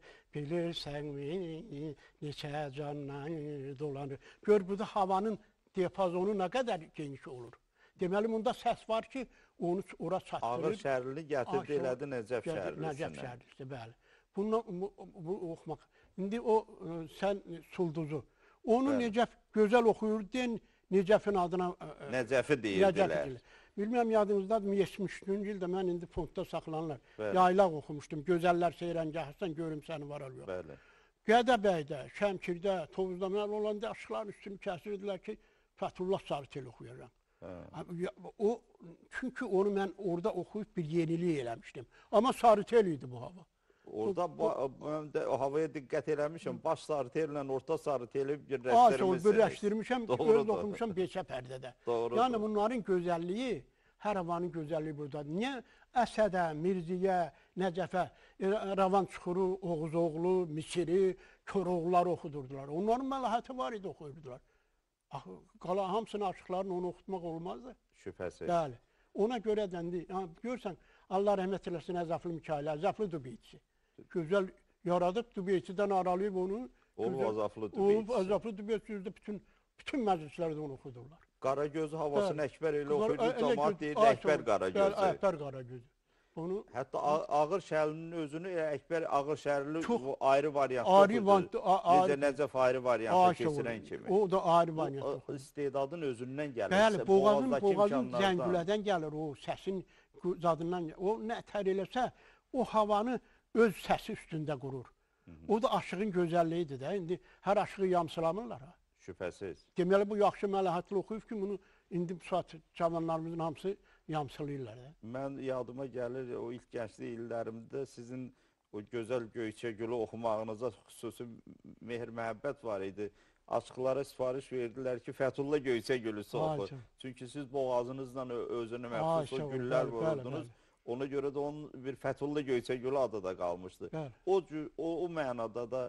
bilirsənmi neçə canlar dolanır. Gör, bu da havanın diapazonu nə qədər geniş olur. Deməli, bunda səs var ki, onu ora çatdırır. Ağrı şəhərli gətirdi, elədi Nəcəf şəhərlisinə. Nəcəf şəhərlisi, bəli. Bu oxumaq. İndi o, sən Sulduzu, onu Necəf gözəl oxuyur, den Necəfin adına Nəcəfi deyirdilər. Bilməm, yadınızdadır, 73-cü ildə mən indi fondda saxlanırlar. Yaylaq oxumuşdum, gözəllər seyrəngahısan, görüm səni var yox. Bəli. Gədəbəydə, Şəmkirdə, Tovuzda mən olanda aşıqların üstünü kəsirdilər ki, Fəthullah Sarıtel oxuyacam. Çünki onu mən orada oxuyub bir yenilik eləmişdim. Amma Sarıtel idi bu hava. Orada o havaya diqqət eləmişəm, baş Sarıtellə orta Sarıteli birləşdirmişsiniz. Birləşdirmişəm, öz oxumuşam beşə pərdədə. Doğrudur. Yəni bunların gözəlliyi, hər havanın gözəlliyi buradadır. Niyə Əsədə, Mirziyə, Nəcəfə, Ravan Çuxuru, Oğuzoğlu, Misiri, Koroğlular oxudurdular. Onların məlahəti var idi, oxuyurdular. Qala hamısını aşıqlarını onu oxutmaq olmazdı. Şübhəsiz. Bəli. Ona görə dəndi, görsən, Allah rəhmət eləsin Əzəfli Mikail, Əzəfli Dubeyçi. Gözəl yaradıb, Dubeyçidən aralayıb onu. Olub Əzəfli Dubeyçi. Olub Əzəfli Dubeyçi, bütün məclislərdə onu oxudurlar. Qaragöz havasını Əkbər elə oxuyurdu, cəmaat deyirdi Əkbər Qaragözü. Əkbər Qaragözü. Hətta Ağır şəhərlinin özünü Əkbər Ağır şəhərli ayrı variantda oxuyurdu. Necə Nəcəf ayrı variantda keçirən kimi. O da ayrı variantda oxuyurdu. İstedadın özündən gəlir. Bəli, boğazın zəngülədən gəlir, o səsin zadından gəlir. O nə tər eləsə, o havanı öz səsi üstündə qurur. O da aşığın gözəlliyidir də. İndi hər aşığı yamsılamırlar. Şübhəsiz. Deməli, bu yaxşı məlahətli oxuyub ki, bunu indi bu saat cavanlarımızın hamısı yamsılayırlar. Mən yadıma gəlir, o ilk gənclik illərimdə sizin o gözəl Göyçə Gülü oxumağınıza xüsusi mehr-məhəbbət var idi. Aşıqlara sifariş verdilər ki, Fəthullah Göyçə Gülüsü oxu. Çünki siz boğazınızla özünü məxsus o güllər vururdunuz. Ona görə də onun bir Fəthullah Göyçə Gülü adı da qalmışdı. O mənada da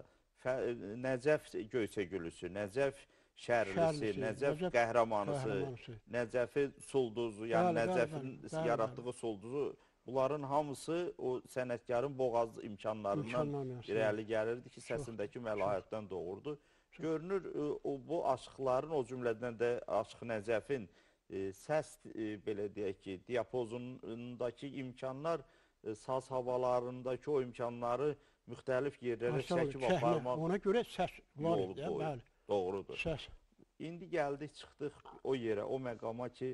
Nəcəf Göyçə Gülüsü, Nəcəf şəhərlisi, Nəcəf qəhrəmanısı, Nəcəfi Sulduzu, yəni Nəcəfin yaratdığı Sulduzu, bunların hamısı o sənətkarın boğaz imkanlarından irəli gəlirdi ki, səsindəki məlahətdən doğurdu. Görünür, bu aşıqların, o cümlədən də Aşıq Nəcəfin səs, belə deyək ki, diapozundakı imkanlar, saz havalarındakı o imkanları müxtəlif yerlərə çəkib aparmaq ona görə səs var idi, bəli. Doğrudur. Səs. İndi gəldik, çıxdıq o yerə, o məqama ki,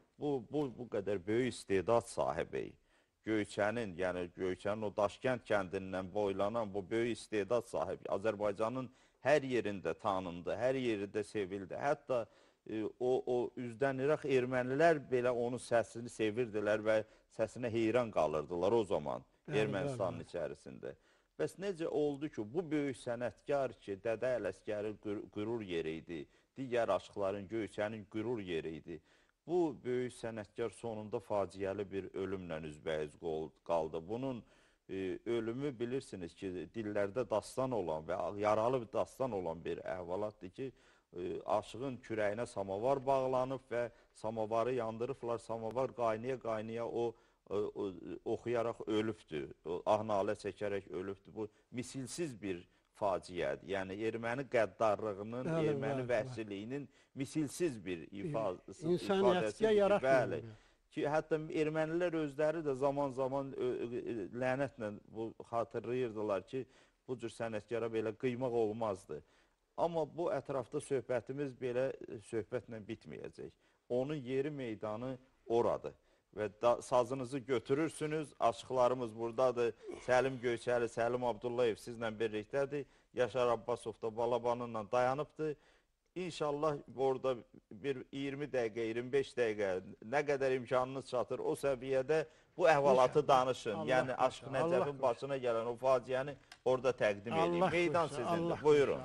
bu qədər böyük istedad sahibi, Göyçənin, yəni Göyçənin o Daşkənd kəndindən boylanan bu böyük istedad sahibi, Azərbaycanın hər yerində tanındı, hər yerində sevildi. Hətta o üzdən İraq ermənilər belə onun səsini sevirdilər və səsinə heyran qalırdılar o zaman Ermənistanın içərisində. Bəs necə oldu ki, bu böyük sənətkar ki, Dədə Ələsgərin qürur yeri idi, digər aşıqların, Göyçənin qürur yeri idi. Bu böyük sənətkar sonunda faciəli bir ölümlə üzbəyiz qaldı. Bunun ölümü bilirsiniz ki, dillərdə dastan olan və yaralı bir dastan olan bir əhvalatdır ki, aşığın kürəyinə samavar bağlanıb və samavarı yandırıblar, samavar qaynaya-qaynaya o oxuyaraq ölübdür, ah-nalə çəkərək ölübdür. Bu misilsiz bir faciədir. Yəni, erməni qəddarlığının, erməni vəhşiliyinin misilsiz bir ifadəsidir. İnsaniyyətə yaraşmır. Ki, hətta ermənilər özləri də zaman-zaman lənətlə xatırlayırdılar ki, bu cür sənətkara belə qıymaq olmazdı. Amma bu ətrafda söhbətimiz belə söhbətlə bitməyəcək. Onun yeri meydanı oradır. Və sazınızı götürürsünüz, aşıqlarımız buradadır. Səlim Göyçəli, Səlim Abdullayev sizlə birlikdədir. Yaşar Abbasov da balabanınla dayanıbdır. İnşallah orada bir 20 dəqiqə, 25 dəqiqə nə qədər imkanınız çatır, o səviyyədə bu əhvalatı danışın. Yəni, Aşıq Nəcəfin başına gələn o faciəni orada təqdim edin. Meydan sizindir, buyurun.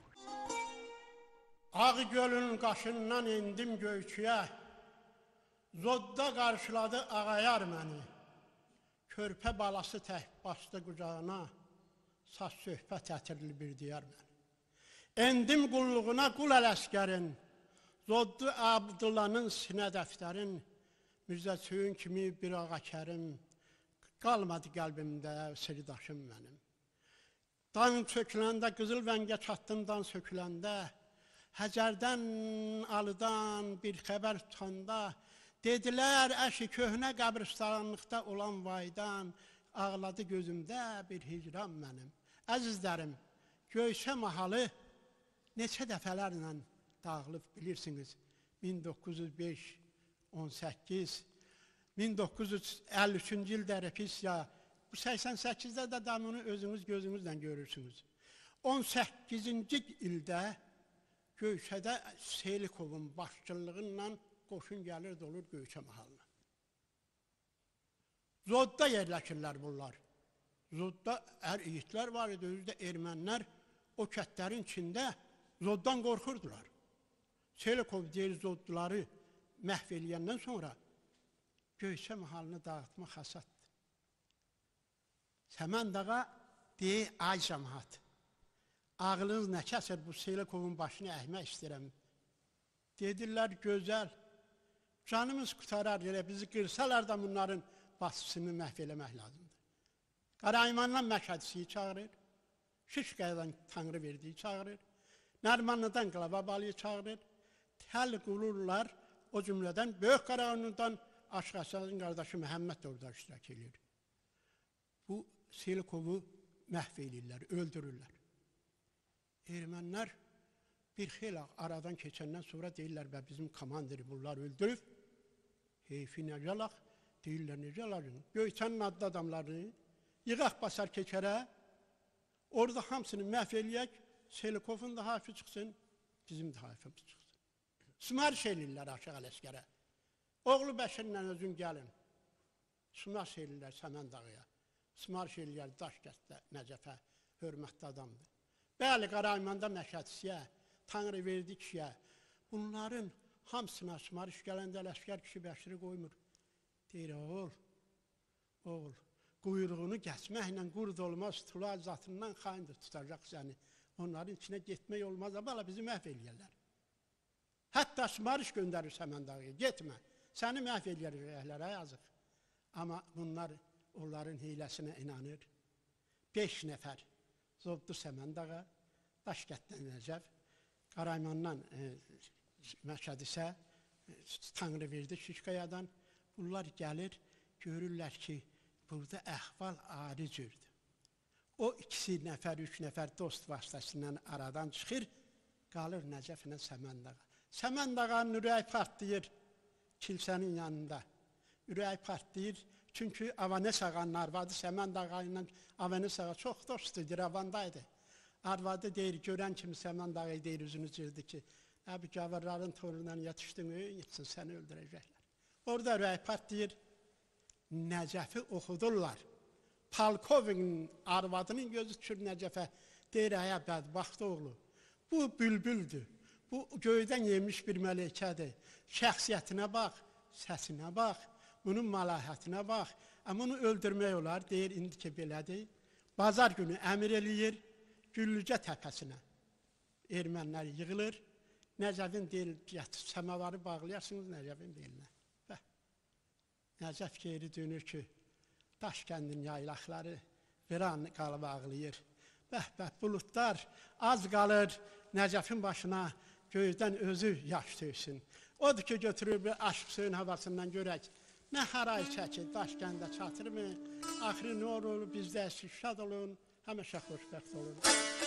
Ağ gölün qaşından endim Göyçüyə, Zodda qarşıladı ağayar məni, körpə balası tək bastı qucağına, saz söhbət ətirli bir diyar məni. Endim qulluğuna qul ələskərin, Zoddu Abdullanın sinə dəftərin, Mirzə Söyün kimi bir ağa kərim, qalmadı qəlbimdə sirdaşım mənim. Dan söküləndə, qızıl vəngə çatdım dan söküləndə, Həcərdən, alıdan bir xəbər tutanda, dedilər əşi köhnə qəbristanlıqda olan vaydan, ağladı gözümdə bir hicran mənim. Əzizlərim, Göyçə mahalı neçə dəfələrlə dağılıb bilirsiniz. 1905, 18, 1953-cü ildə repressiya, bu 88-də də damını özünüz gözünüzlə görürsünüz. 18-ci ildə Göyçədə Seylikovun başçılığıyla qoşun gəlir dolur Göyçə mahalına. Zodda yerləşirlər bunlar. Zodda yiğitlər var idi, özü də ermənlər o kətlərin içində Zoddan qorxurdular. Seylikov deyir Zodduları məhv eləyəndən sonra Göyçə mahalını dağıtmaq hasaddır. Səmən dağa deyir, ay cəmaat, ağlınız nə kəsir bu Seylikovun başını əhmək istəyirəm. Dedirlər, gözəl, canımız qutarar, bizi qırsalar da bunların basısını məhv eləmək lazımdır. Qaraymandan Məşədisiyi çağırır, Şişqəyadan Tanrı verdiyi çağırır, Nərmanlıdan Qlavabalıyı çağırır, təl qulurlar, o cümlədən Böyük Qarağanlıdan Aşıq Əsədin qardaşı Məhəmməd də orada iştirak edir. Bu Seylikovu məhv edirlər, öldürürlər. Ermənlər bir xeyli aradan keçəndən sonra deyirlər, bizim komandiri bunlar öldürüb, heyfi necə alaq, deyirlər, necə alaqın? Göyçənin adlı adamlarını yığaq basar keçərə, orada hamısını məhv eləyək, Seylikovun da haifi çıxsın, bizim də haifimiz çıxsın. Sümariş eləyirlər Aşıq Ələskərə. Oğlu Bəşirlə özün gəlin. Sümariş eləyirlər Səmən dağıya. Sümariş eləyirlər Daşkəstdə, Nəcəfə, hörmətli adamdır. Bəli, Qaraymanda Məşədisiyə, Tanrı verdi kişiyə. Bunların hamısına Sümariş gələndə Ələskər kişi Bəşiri qoymur. Deyir, oğul, quyruğunu kəsməklə qurd olmaz, tula zatından xaindir, tutacaq səni. Onların içinə getmək olmaz, abala bizi məhv eləyərlər. Hətta Sümariş göndərir Səmən dağıya, getmə, səni məhv eləyərlərə yazıq. Amma bunlar onların hiyləsinə inanır. 5 nəfər Zoddu Səmən dağa, Daşkətdən Nəcəf, Qaraymandan Məşədisə, Tanrı verdi Şişqayadan. Bunlar gəlir, görürlər ki, burada əhval ayrı cürdür. O 2 nəfər, 3 nəfər dost vasitəsindən aradan çıxır, qalır Nəcəflə Səmən dağa. Səmən dağanın ürəyi partlayır kilsənin yanında. Ürəyi partlayır, çünki Avanes ağanın arvadı Səmən dağa ilə Avanes ağa çox dost idi, Ravandaydı. Arvadı deyir, görən kimi Səmən dağı deyir, üzünü cırdı ki, əbi gavurların torundan yetişdin, yıxsın, səni öldürəcəklər. Orada ürəyi partlayır, Nəcəfi oxudurlar. Palkovinin arvadının gözü düşür Nəcəfə, deyir, əyə bədbaxt oğlu, bu bülbüldür, bu göydən yemiş bir mələkədir, şəxsiyyətinə bax, səsinə bax, bunun məlahətinə bax. Bunu öldürmək olar, deyir, indiki belədir. Bazar günü əmr eləyir, Güllücə təpəsinə. Ermənilər yığılır. Nəcəfin deyil, səməvarı bağlayasınız Nəcəfin belinə. Nəcəf geri dönür ki, Daşkəndin yaylaqları bir an qalıb ağlayır. Buludlar az qalır Nəcəfin başına, göydən özü yaş töysün. Odur ki, götürür bir aşk suyun havasından görək. Nə haray çəkir, Daşkəndə çatırmı? Axırı nə olur, bizdə şad olun, həmişə xoşbəxt olun.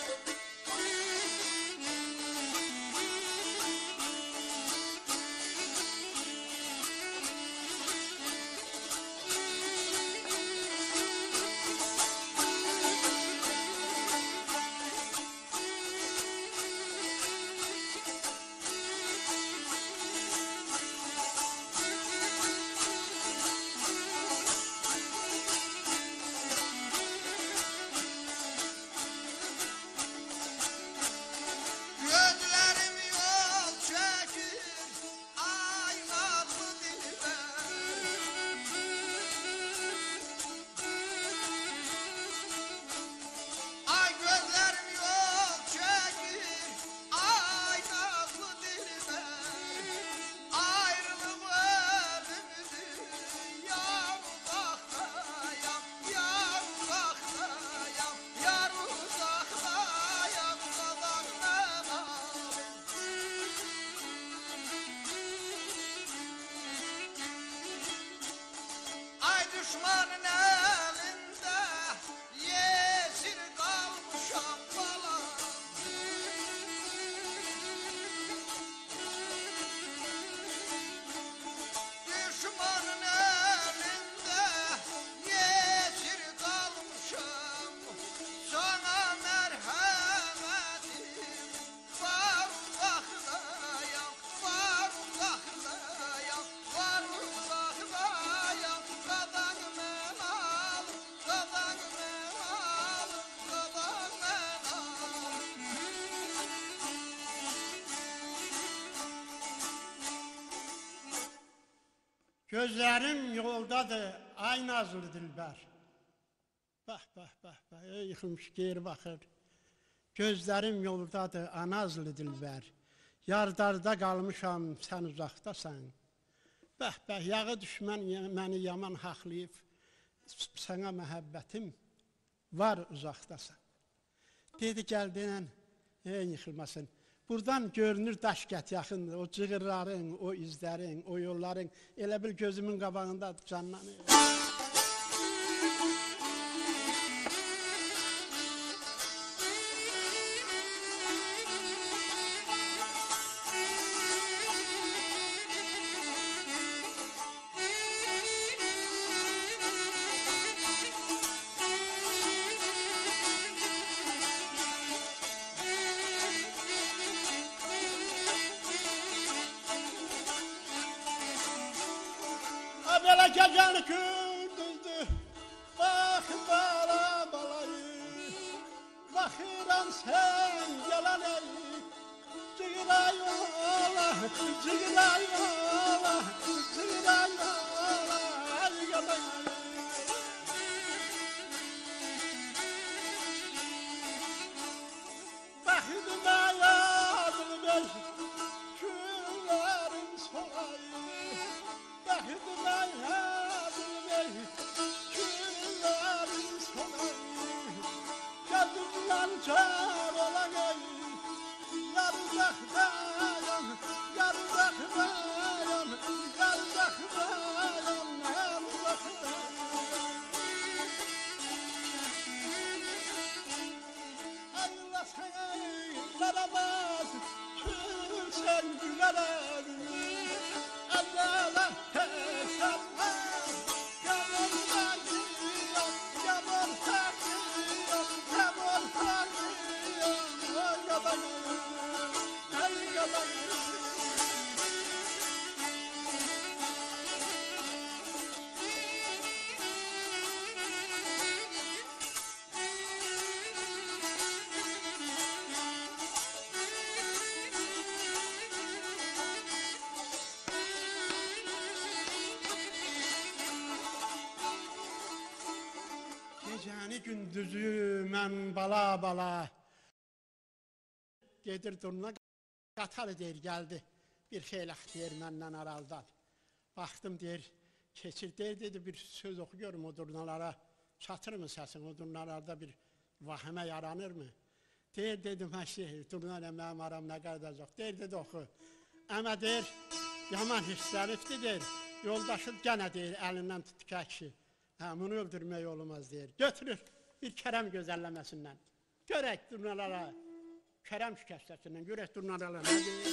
Düşmanın elinde yesir kalmışam bala. Düşmanın elinde yesir kalmışam. Sana merhametim var uzakdayam, var uzakdayam, var uzakdayam. Gözlərim yoldadır, ay nazlı dilbər. Bax, yıxılmış geri baxır. Gözlərim yoldadır, anazlı dilbər. Yardarda qalmışam, sən uzaqdasan. Yağı düşmən məni yaman haqlayıb, sənə məhəbbətim var uzaqdasan. Dedi, gəldən, yıxılmasın. Buradan görünür Daşkət yaxındır, o cığırların, o izlərin, o yolların, elə bil gözümün qabağındadır, canlanır. Belə gecəni gündüzdü, bax balayı, baxıram sən gələn ey, cığıray ola, cığıray ola, cığıray ola, ay gələn ey. Baxıdım ayadım beş, küllərin solayı. Baxıdım ayadım beş, küllərin solayı. Gəldim lancar olan ey, yar uzaqdayam, yar uzaqdayam, yar uzaqdayam, yar uzaqdayam. Allah sana yaramaz, külsen gülerim. Allah hesapla, yamur takıyorum, yamur takıyorum, yamur takıyorum. Ay yalanım, ay yalanım. Gecəni gündüzü mən bala gedir duruna qatar deyir gəldi. Bir xeylax deyir məndən araldan. Baxdım deyir keçir deyir dedi bir söz oxu görüm o durnalara. Çatırmı səsin o durnalarda bir vahimə yaranırmı? Deyir dedim durna ilə mənim aram nə qədər yox. Deyir dedi oxu. Əmə deyir yaman hissəlifdir deyir. Yoldaşı gənə deyir əlindən tutdu kişi. Bunu öldürmək olmaz deyir. Götürür bir kərəm gözəlləməsindən. Görək durnalara, kərəm şikəstəsindən görək durnalara nə deyir.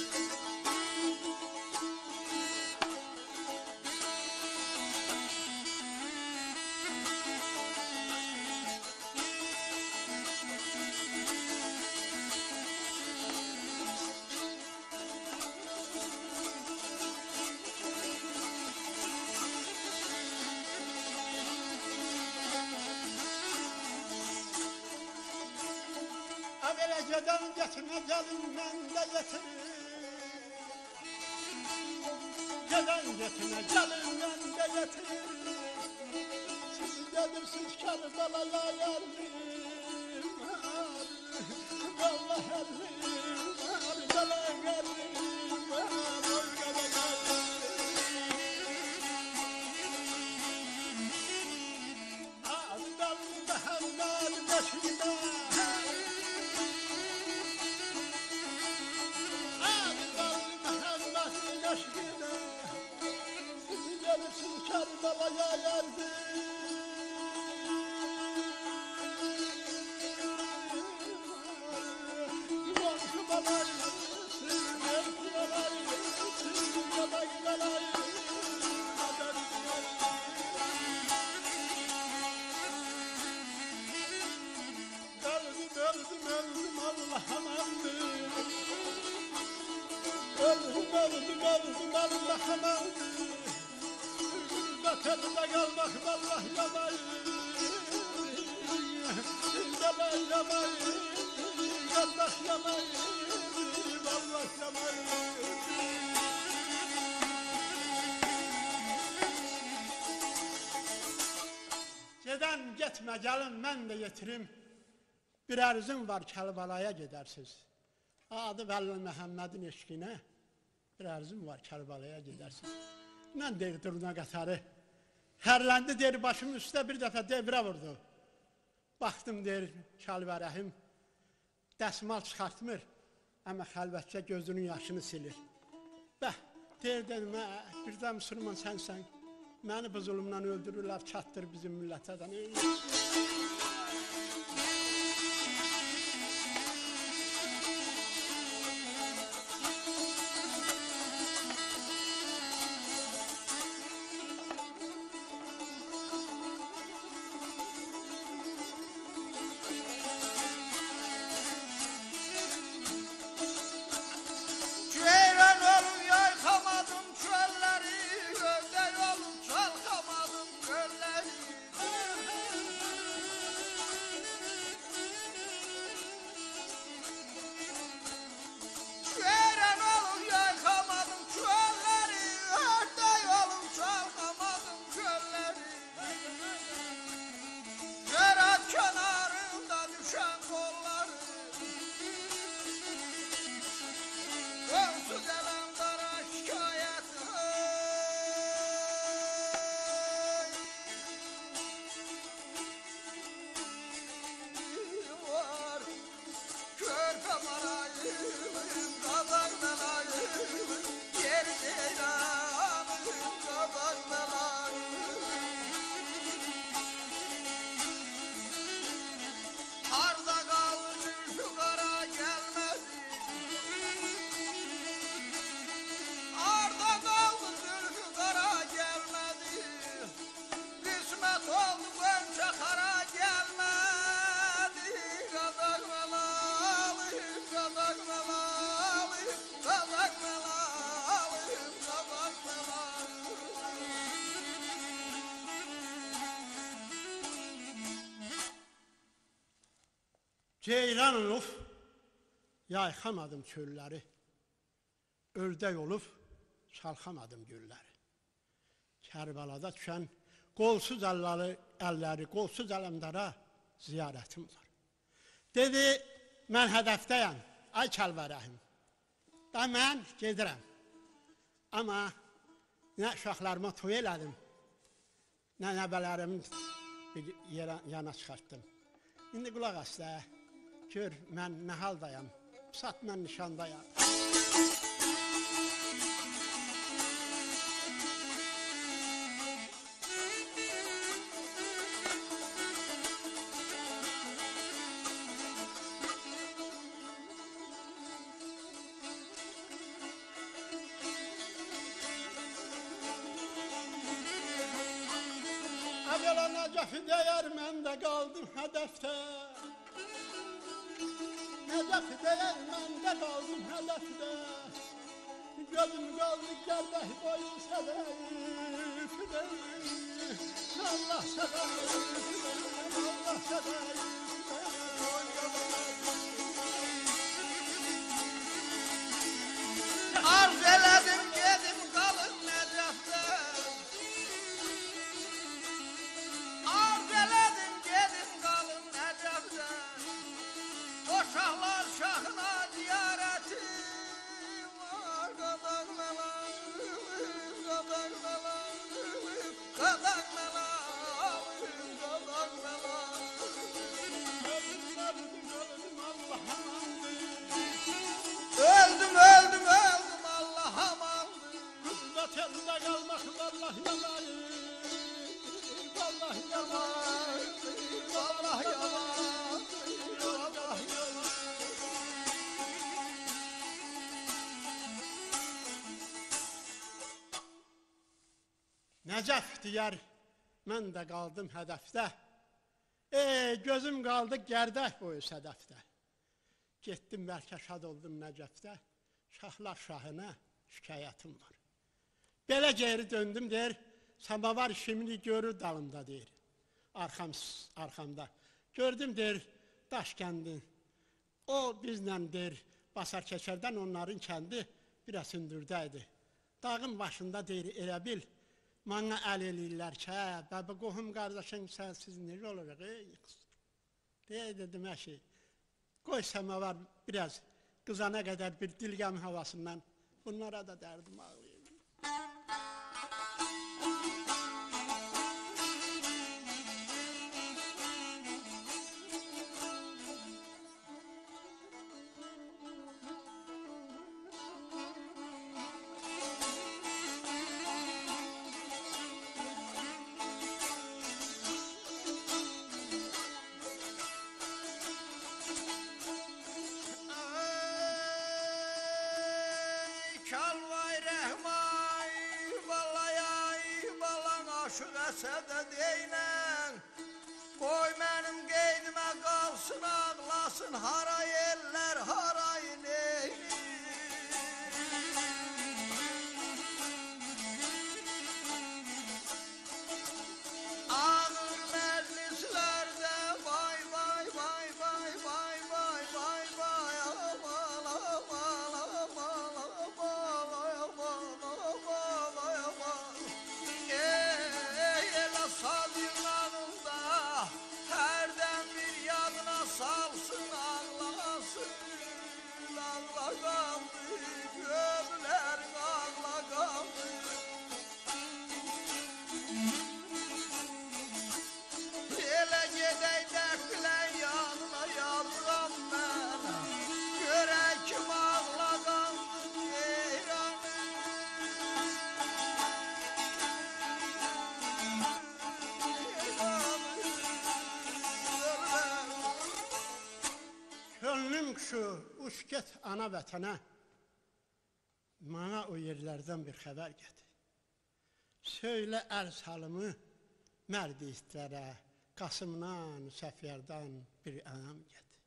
Geceden getirme gelin ben de getirir. Geceden getirme gelin ben de getirir. Siz gelirsiniz Kerbela'ya yardım. Allah yardım. Kerbela'ya yardım. Adnan Muhammed başında. Kerbela'ya yardım. Öldüm Allah'ım öldüm. Öldüm Allah'ım öldüm. Vatanda kalmak vallahi yamayı. Yamayı yamayı. Kardeş yamayı. Vallahi yamayı. Geden gitme gelin mən də yetirim. Bir ərzim var Kərbalaya gedərsiniz. Adı Vəlli Məhəmmədin eşqinə. Bir ərzim var Kərbalaya gedərsiniz. Mən deyir duruna qatarı. Hərləndi deyir başımın üstə bir dəfə devrə vurdu. Baxdım deyir Kəlbərəhim. Dəsmal çıxartmır. Amma xəlvətcə gözünün yaşını silir. Bəh deyir dedim birdən Müslüman sənsən. Məni bu zulümdən öldürürlər, çatdır bizim millətədən. Ceylan olub, yayxamadım çölləri. Ördək olub, çalxamadım gölləri. Kərbalada düşən qolsuz əlləri, qolsuz ələmdara ziyarətim var. Dedi, mən hədəfdəyəm, ay Kəlbərəhim. Da mən gedirəm. Amma nə uşaqlarıma toy elədim, nə nəbələrimi bir yana çıxartdım. İndi qulaq asla, gör mən nə haldayam, sat mən nişandayam. Əvvəla Nəcəfi deyər, mən də qaldım hədəfdə. Nəcəfi deyər, mən də qaldım hədəfdə. Gözüm qaldı gərdək boyu sədəyif. Allah sədəyif, Allah sədəyif. Arz elədim, gedim qalın Nəcəfdə. Arz elədim, gedim qalın Nəcəfdə. Uşaqlar şahına ziyarəti var. Qadan məlan, qadan məlan, qadan məlan, qadan məlan. Öldüm, öldüm, öldüm, Allah amandır. Qızda tezdə qalmaq vallahi yalan. Vallahi yalan. Allah yalan, Allah yalan. Nəcəf deyər, mən də qaldım hədəfdə. Gözüm qaldı gərdək boyu sədəfdə. Getdim bəlkə şad oldum Nəcəfdə. Şahlar şahına şikayətim var. Belə geri döndüm deyir, samavar işimini görür dalımda deyir. Arxamda. Gördüm deyir, Daşkəndin. O bizlə deyir, Basar Keçərdən onların kəndi biraz hündürdəydi. Dağın başında deyir, elə bil, mənə əl eləyirlər ki, bəbə qohum qardaşın sənsiz necə olacaq, dedim əşi, qoy samavar biraz qızana qədər bir dilgəm havasından, bunlara da dərdim ağlayır. Kalvay rəhmay, valayay, balan aşıq əsədə deynən. Qoy mənim qeydimə qalsın, ağlasın, haray eller, haray neyli. Ağır məclislərdə vay, vay, vay, vay, vay, vay, vay, vay, aman, aman, aman, aman. Elə sadiyonlarında hərdən bir yadına salsın, ağlasın, ağlaqandı, gözlərin ağlaqandı. Elə gedək dərdlən yanına yazıram mən, görək kim ağlaqandı ceyranı. Könlüm şu, uç get ana vətənə, mənə o yerlərdən bir xəbər gətir. Söylə ərz halımı mərd istlərə, Qasımdan, Səfyərdən bir ənam gətir.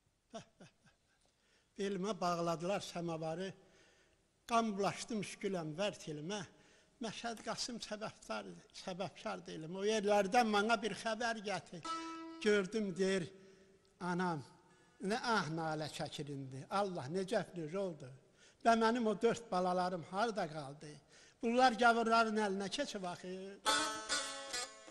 Belimə bağladılar səmavarı, qan bulaşdım şüküləm vər telimə, Məşəd Qasım səbəbkar deyilim, o yerlərdən mənə bir xəbər gətir. Gördüm deyir, anam, nə ah nalə çəkirindi, Allah necəflir oldu. Və mənim o 4 balalarım harada qaldı? Bunlar gavurların əlinə keçib axı.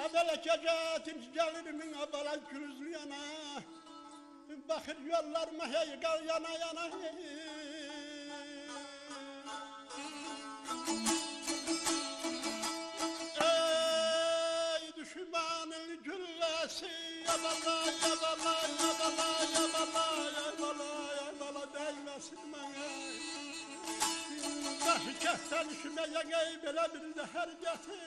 Abala gecətin gəlirimin abala gürüzlü yana. Baxır yollarıma hey qal yana yana. Ey düşmanın gülləsi yabala yabala yabala yabala yabala yabala değmesin mənə. Başı kəssən düşməyə qey belə bir zəhər gətir.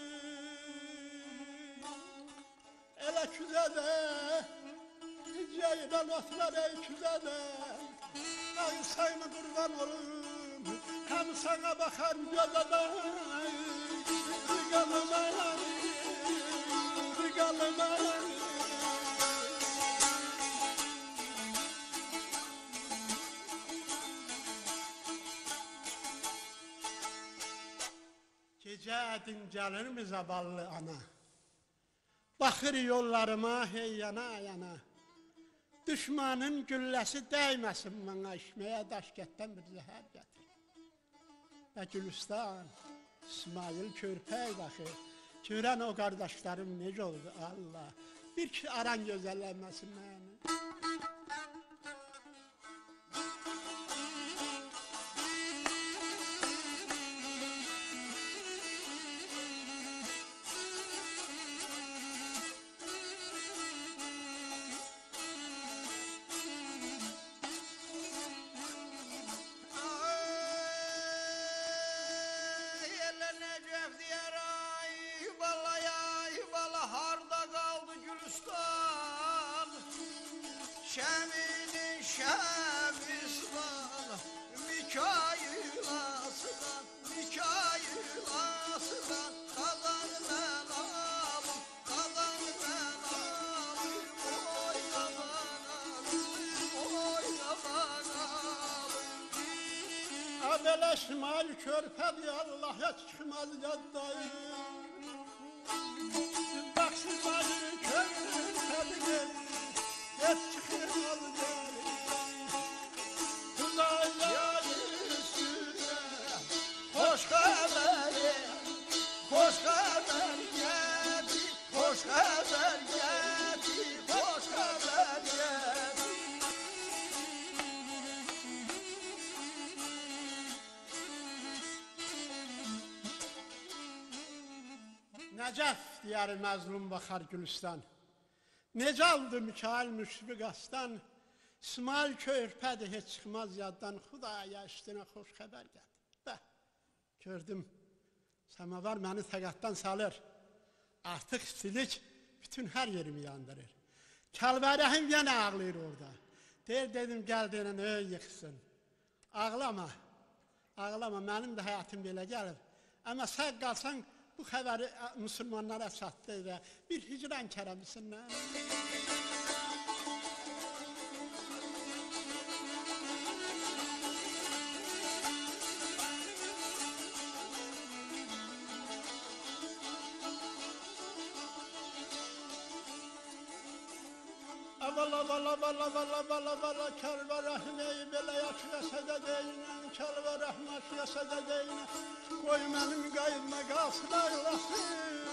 Elə küzədə, ceyran otlar ey küzədə. Ay sayma qurban olum, həm sana baxar gözədə. Rigalıma, rigalıma. Gecə dincəlir zavallı ana. Baxır yollarıma hey yana yana. Düşmanın gülləsi dəyməsin mənə, içməyə daşkətdən bir zəhər gətir. Və Gülüstan, İsmail körpək baxı, görən o qardaşlarım necə oldu Allah. Bir ki aran gözəllənməsin mənə. Şeminin şemislan, Mikail'asıdan, Mikail'asıdan, kazan ben alım, kazan ben alım, oy aman alım, oy aman alım. Abel İsmail körpədi Allah heç çıxmaz yaddayım. Bax İsmail körpədi gel. Hep çıkıyor Kuzaylar üstüne Hoş haberi, hoş haber getir, hoş haber getir, hoş haber getir. Nəcəf diyarı məzlum baxar Gülüstan. Necə aldı Mikail müşfiq aslan, İsmail körpədi heç çıxmaz yaddan, Xudaya üstünə xoş xəbər gətir. Bəh, gördüm, samavar məni təqatdan salır, artıq istilik bütün hər yerimi yandırır. Kəlvərəhim yenə ağlayır orada. Dedim, gəl deyilən, öy yıxsın. Ağlama, ağlama, mənim də həyatım belə gəlib. Amma sən qalsan, bu xəbəri müsəlmanlara çatdı və bir hicran kərəmisindən. Vala Kəlvə rəhməyi belə yaşayasa da deyinən, Kəlvə rəhmət yasa da deyinən, qoy mənim qayıtma qalsın aylasın.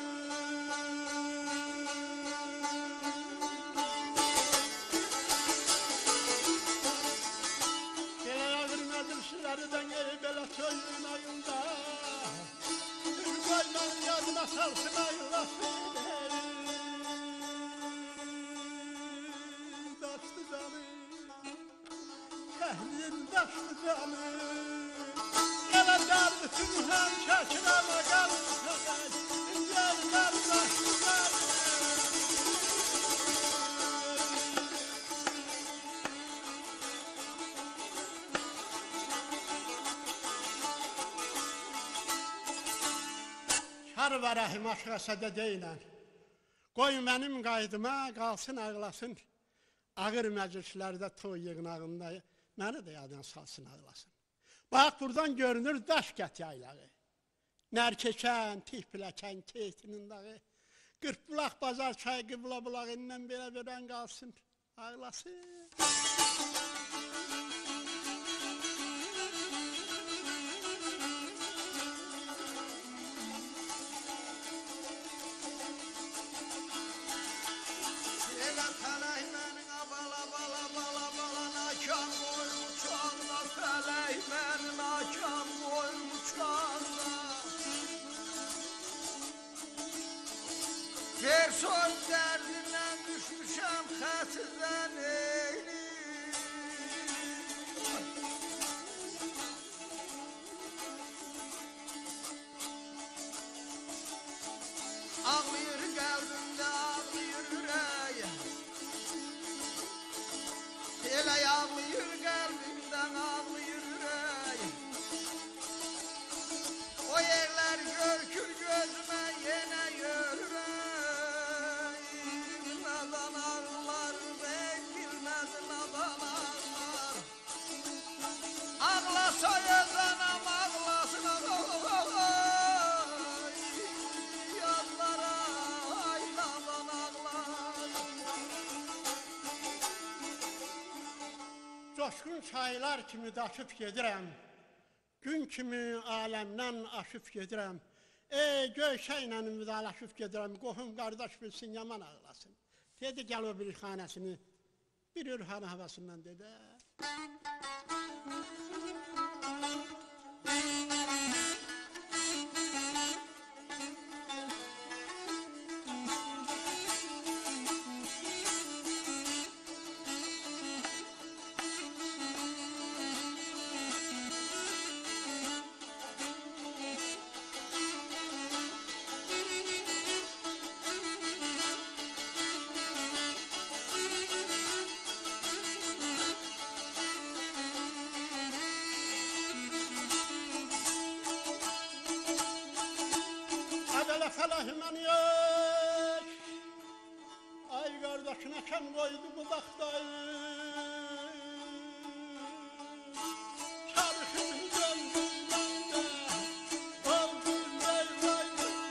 Belə yağırmadım şiləridən ey belə töyün ayında, qoy mənim yadıma salsın aylasın. Daşlı canım, elə dərdi tüm həm çəkirəmə qalmışaq, gəlmər daşlı canım. Kar və rəhim aşığa sədə deyilən, qoy mənim qaydıma qalsın ağlasın, ağır məclislərdə toy yığınağında, məni də yadan salsın ağlasın. Bax, buradan görünür Daşkət yaylağı. Nərkəkən, Tihpiləkən, Keytinin dağı. Qırqbulaq, Bazar çayı, Qıbla bulağından belə verən qalsın, ağlasın. Der söz derdinden düşmüşem xətirdən eyni. Ağlayır qəlbimdə, ağlayır ürəyim. Elə ağlayır qəlbimdən, ağlayır ürəyim. O yerlər görkür gözümə yenə görürəm. Nadan ağlar, ben bilməz nadan ağlar. Ağlasa yazanam, ağlasın yollara, ay nadan ağlar. Coşkun çaylar kimi daşıb gedirəm, gün kimi aləmdən aşıb gedirəm. Ey Göyçəklə müdalaşıb gedirəm, qohum qardaş bilsin, yaman ağlasın. Dedi, gəl o bir xanəsini, bir ürhan havasından dedi. Adele felahimən yok, ay qardaşına kəm qoydu budaqdayı. Çalışır gözlüyündə, oldu vay vay.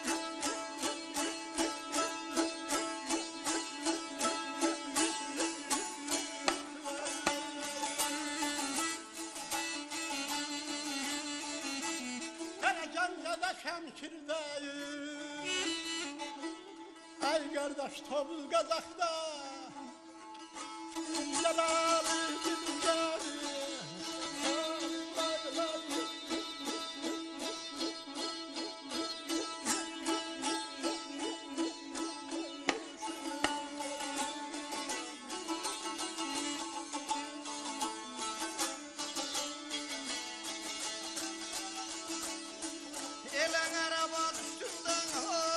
Hələ gəncədə şəmkirdəyim. Ay qardaş Tovuz Qazaxda, yaralı gidəcəli. Elən araba üstündən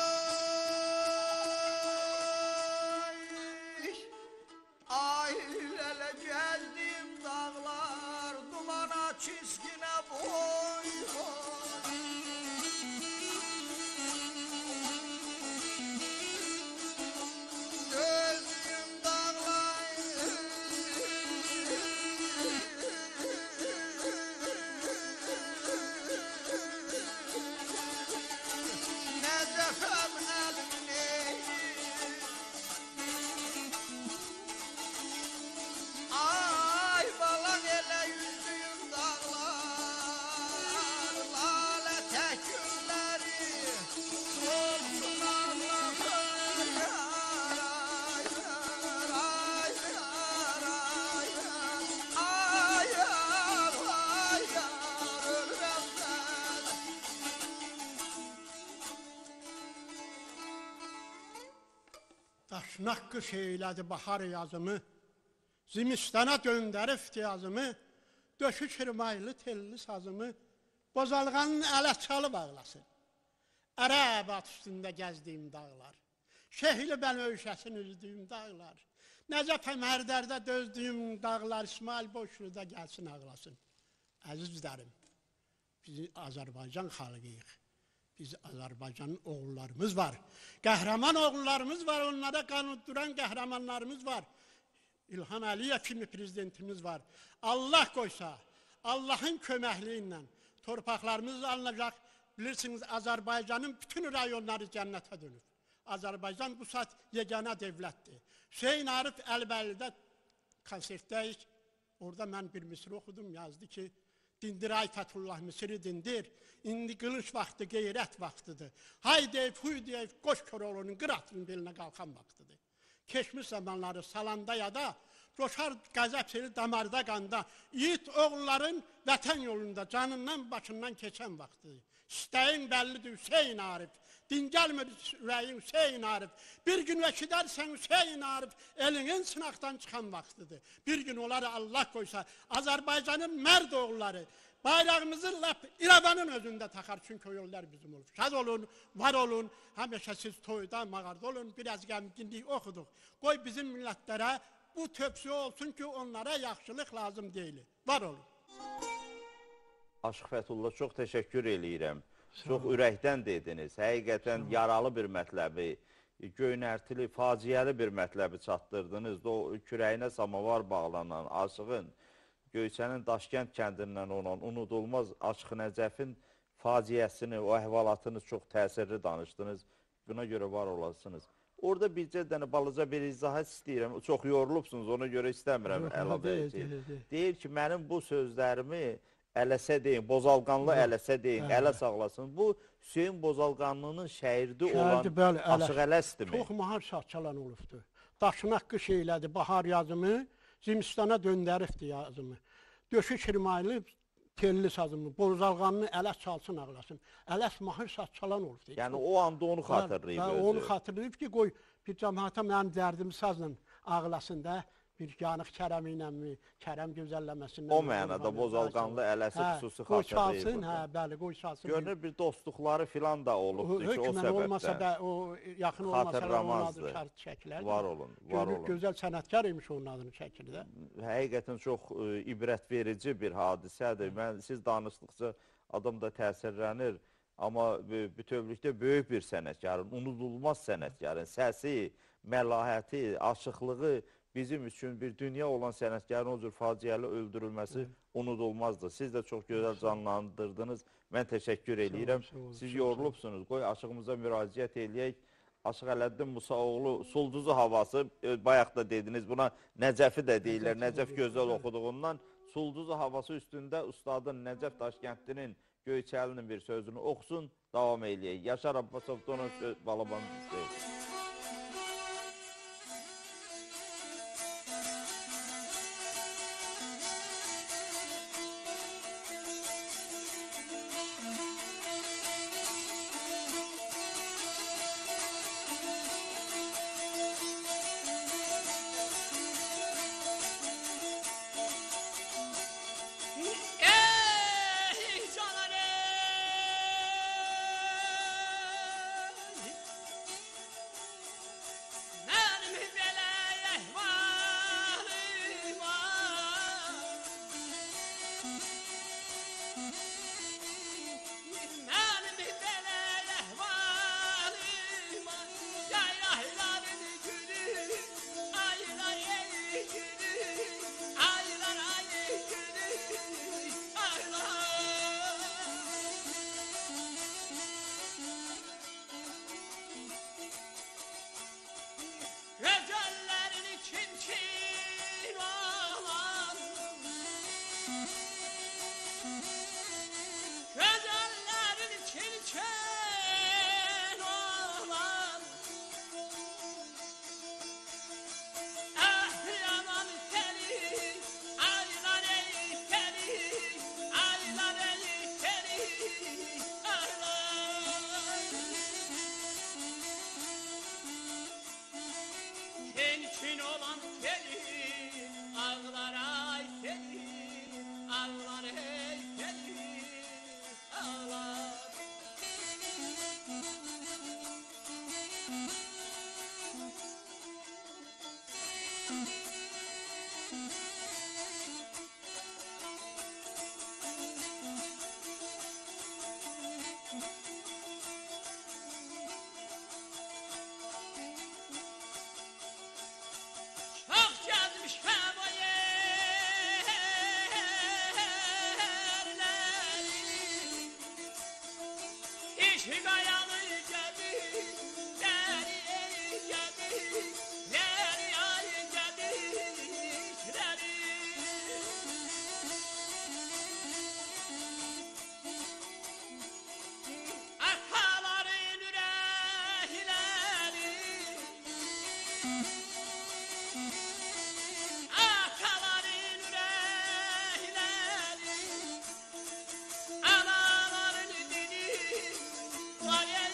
ay elə gəldim dağlar dumana çizginə boy gözlüyüm dağlar Necəfəm əlimni ay balan elə yüzdüyüm dağlar lalə təkülləri olsun ağlamır yar ay yar ay yar ay yar ölürəm mən. Daşnaq qış eylədi bahar yazımı, zimistana döndərifdi yazımı, döşü çırmaylı telli sazımı, bozalğanın ələ çalıb ağlasın. Ərəbat üstündə gəzdiyim dağlar, şehli bən öyşəsin üzdüyüm dağlar, Nəcəfə Mərdərdə dözdüyüm dağlar, İsmail Boşlu'da gəlsin ağlasın. Əzizlərim, biz Azərbaycan xalqıyıq. Biz Azərbaycanın oğullarımız var. Qəhrəman oğullarımız var, onlara qanudduran qəhrəmanlarımız var. İlham Əliyev kimi prezidentimiz var. Allah qoysa, Allahın köməkliyi ilə torpaqlarımız alınacaq. Bilirsiniz, Azərbaycanın bütün rayonları cənnətə dönüb. Azərbaycan bu saat yeganə devlətdir. Hüseyin Arif Əlbəlidə konsertdəyik. Orada mən bir misri oxudum, yazdı ki, dindir ay Fətullah Misri dindir. İndi qılınç vaxtı, qeyrət vaxtıdır. Hay deyib, huy deyib, qoş Köroğlu'nun qıratının belinə qalxan vaxtıdır. Keçmiş zamanları salanda ya da coşar qəzəb seli damarda qanda, yiğit oğulların vətən yolunda canından başından keçən vaxtıdır. İstəyin bəllidir Hüseyin Arif, din gelmir ürəyin Hüseyin Arif. Bir gün eşidersen Hüseyin Arif, elinin sınaktan çıkan vaktidir. Bir gün onları Allah koysa, Azerbaycan'ın merd oğulları, bayrağımızı lap İravanın özünde takar çünkü o yollar bizim olur. Şad olun, var olun, həmişə siz toyda, mağarda olun, biraz gəmginlik okuduk. Koy bizim milletlere bu töpsü olsun ki onlara yaxşılıq lazım değil. Var olun. Aşıq Fəthullah, çox təşəkkür eləyirəm. Çox ürəkdən dediniz. Həqiqətən yaralı bir mətləbi, göynərtili, faciəli bir mətləbi çatdırdınız. O kürəyinə samavar bağlanan Aşığın, Göyçənin Daşkənd kəndindən olan unudulmaz Aşıq Nəcəfin faciəsini, o əhvalatını çox təsirli danışdınız. Buna görə var olasınız. Orada bircə dənə balaca bir izahat istəyirəm. Çox yorulubsunuz, ona görə istəmirəm əlavə edəcək. Deyir ki, mənim bu sözlərimi Ələsə deyin, Bozalqanlı Ələsə deyin, Ələ sağlasın. Bu Hüseyin Bozalqanlının şəhirdi olan Aşıq Ələsdirmi? Çox mahar saçalan olubdur. Daşınaq qış eylədi bahar yazımı, Zimistana döndəribdi yazımı. Döşü şirmaylı telli sazımı, Bozalqanlı Ələs çalsın ağlasın. Ələs mahar saçalan olubdur. Yəni o anda onu xatırlayıb özü. Onu xatırlayıb ki, qoy bir cəmaata mənim dərdimi sazla ağlasın da. Bir yanıq Kərəm ilə mi, Kərəm gözəlləməsindən. O mənada Bozalqanlı Ələsi xüsusi xatırlayıb. Qoy çalsın, bəli, qoy çalsın. Görünür bir dostluqları filan da olubdur ki, o Hökmən olmasa da, o yaxın olmasa da onun adını çəkilərdi. Var olun, var olun. Gözəl sənətkar imiş onun adını çəkirdi. Həqiqətən çox ibrət verici bir hadisədir. Siz danışdıqca adam da təsirlənir. Amma bütövlükdə böyük bir sənətkarın, unudulmaz sənətkarın səsi, məlahəti, aşıqlığı bizim üçün bir dünya olan sənətkarın o cür faciəli öldürülməsi unudulmazdır. Siz də çox gözəl canlandırdınız. Mən təşəkkür eləyirəm. Siz yorulubsunuz. Qoy aşığımıza müraciət eləyək. Aşıq Ələddin Musaoğlu Sulduzu havası, bayaq da dediniz, buna Nəcəfi də deyirlər. Nəcəf gözəl oxuduğundan. Sulduzu havası üstündə ustadın Nəcəf Daşkəndlinin Göyçəlinin bir sözünü oxusun, davam eləyək. Yaşar Abbasov da onun balabanı istəyir. Anaların dili var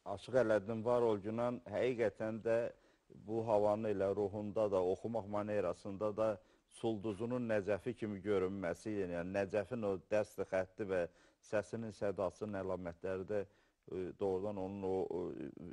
Aşıq Ələddin Varolcu'ndan həqiqətən də bu havanı ilə ruhunda da, oxumaq manerasında da Sulduzunun Nəcəfi kimi görünməsi, yəni Nəcəfin o dəst xətti və səsinin, sədasının əlamətləri də doğrudan onun o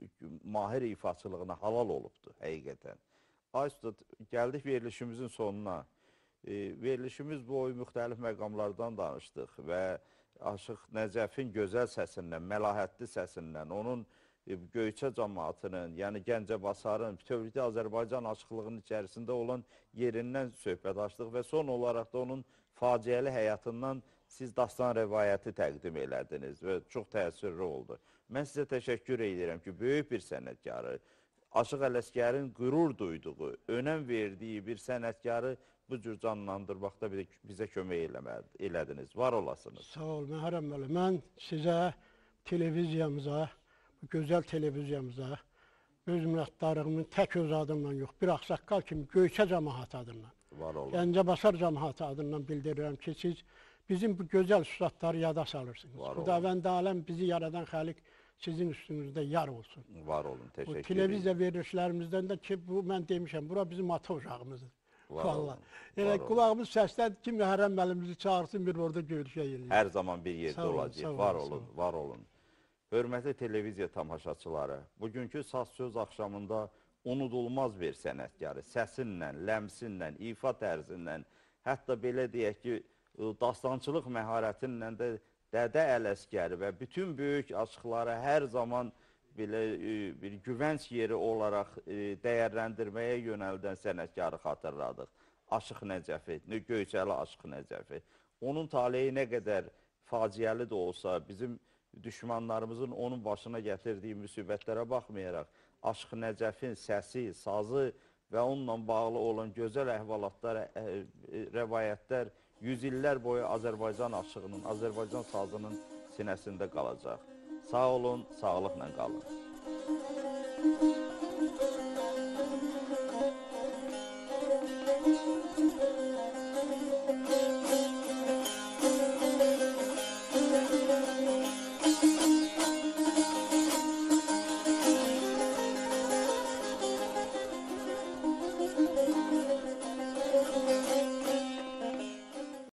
mahir ifaçılığına halal olubdur həqiqətən. Ay Üstad, gəldik verilişimizin sonuna. Verilişimiz boyu müxtəlif məqamlardan danışdıq və Aşıq Nəcəfin gözəl səsindən, məlahətli səsindən, onun Göyçə cəmaatının, yəni Gəncəbasarın, bütövlükdə Azərbaycan aşıqlığının içərisində olan yerindən söhbət açdıq və son olaraq da onun faciəli həyatından siz dastan rəvayəti təqdim elədiniz və çox təsirli oldu. Mən sizə təşəkkür edirəm ki, böyük bir sənətkarı, Aşıq Ələsgərin qürur duyduğu, önəm verdiyi bir sənətkarı bu cür canlandırmaqda bizə kömək elədiniz. Var olasınız. Sağ ol, Məhərrəm müəllim. Mən sizə, televiziyamıza, bu gözəl televiziyamıza öz minnətdarlığımı tək öz adımla yox, bir ağsaqqal kimi Göyçə cəmaatı adından, Var olun. Gəncəbasar cəmaatı adından bildirirəm ki, siz bizim bu gözəl üstadları yada salırsınız. Xudavənd aləm bizi yaradan xəliq sizin üstünüzdə yar olsun. Var olun, teşekkür ederim. Bu televiziya verilişlərimizdən də ki, bu mən demişəm, bura bizim ata uşağımızdır. Vallahi. Elə qulağımız səslədir ki, Məhərrəm müəllimizi çağırsın, bir orada görüşəyik. Hər zaman bir yerdə olacaq. Var olun, var olun. Hörmətli televiziya tamaşaçıları, bugünkü Saz Söz axşamında unudulmaz bir sənətkarı, səsinlə, ləmsinlə, ifa tərzindən, hətta belə deyək ki, dastançılıq məharətinlə də Dədə Ələsgəri və bütün böyük aşıqları hər zaman belə bir güvənc yeri olaraq dəyərləndirməyə yönəldən sənətkarı xatırladıq. Aşıq Nəcəfi, Göyçəli Aşıq Nəcəfi. Onun taleyi nə qədər faciəli də olsa, bizim düşmanlarımızın onun başına gətirdiyi müsibətlərə baxmayaraq, Aşıq Nəcəfin səsi, sazı və onunla bağlı olan gözəl əhvalatlar, rəvayətlər yüzillər boyu Azərbaycan aşığının, Azərbaycan sazının sinəsində qalacaq. Sağ olun, sağlıqla qalın.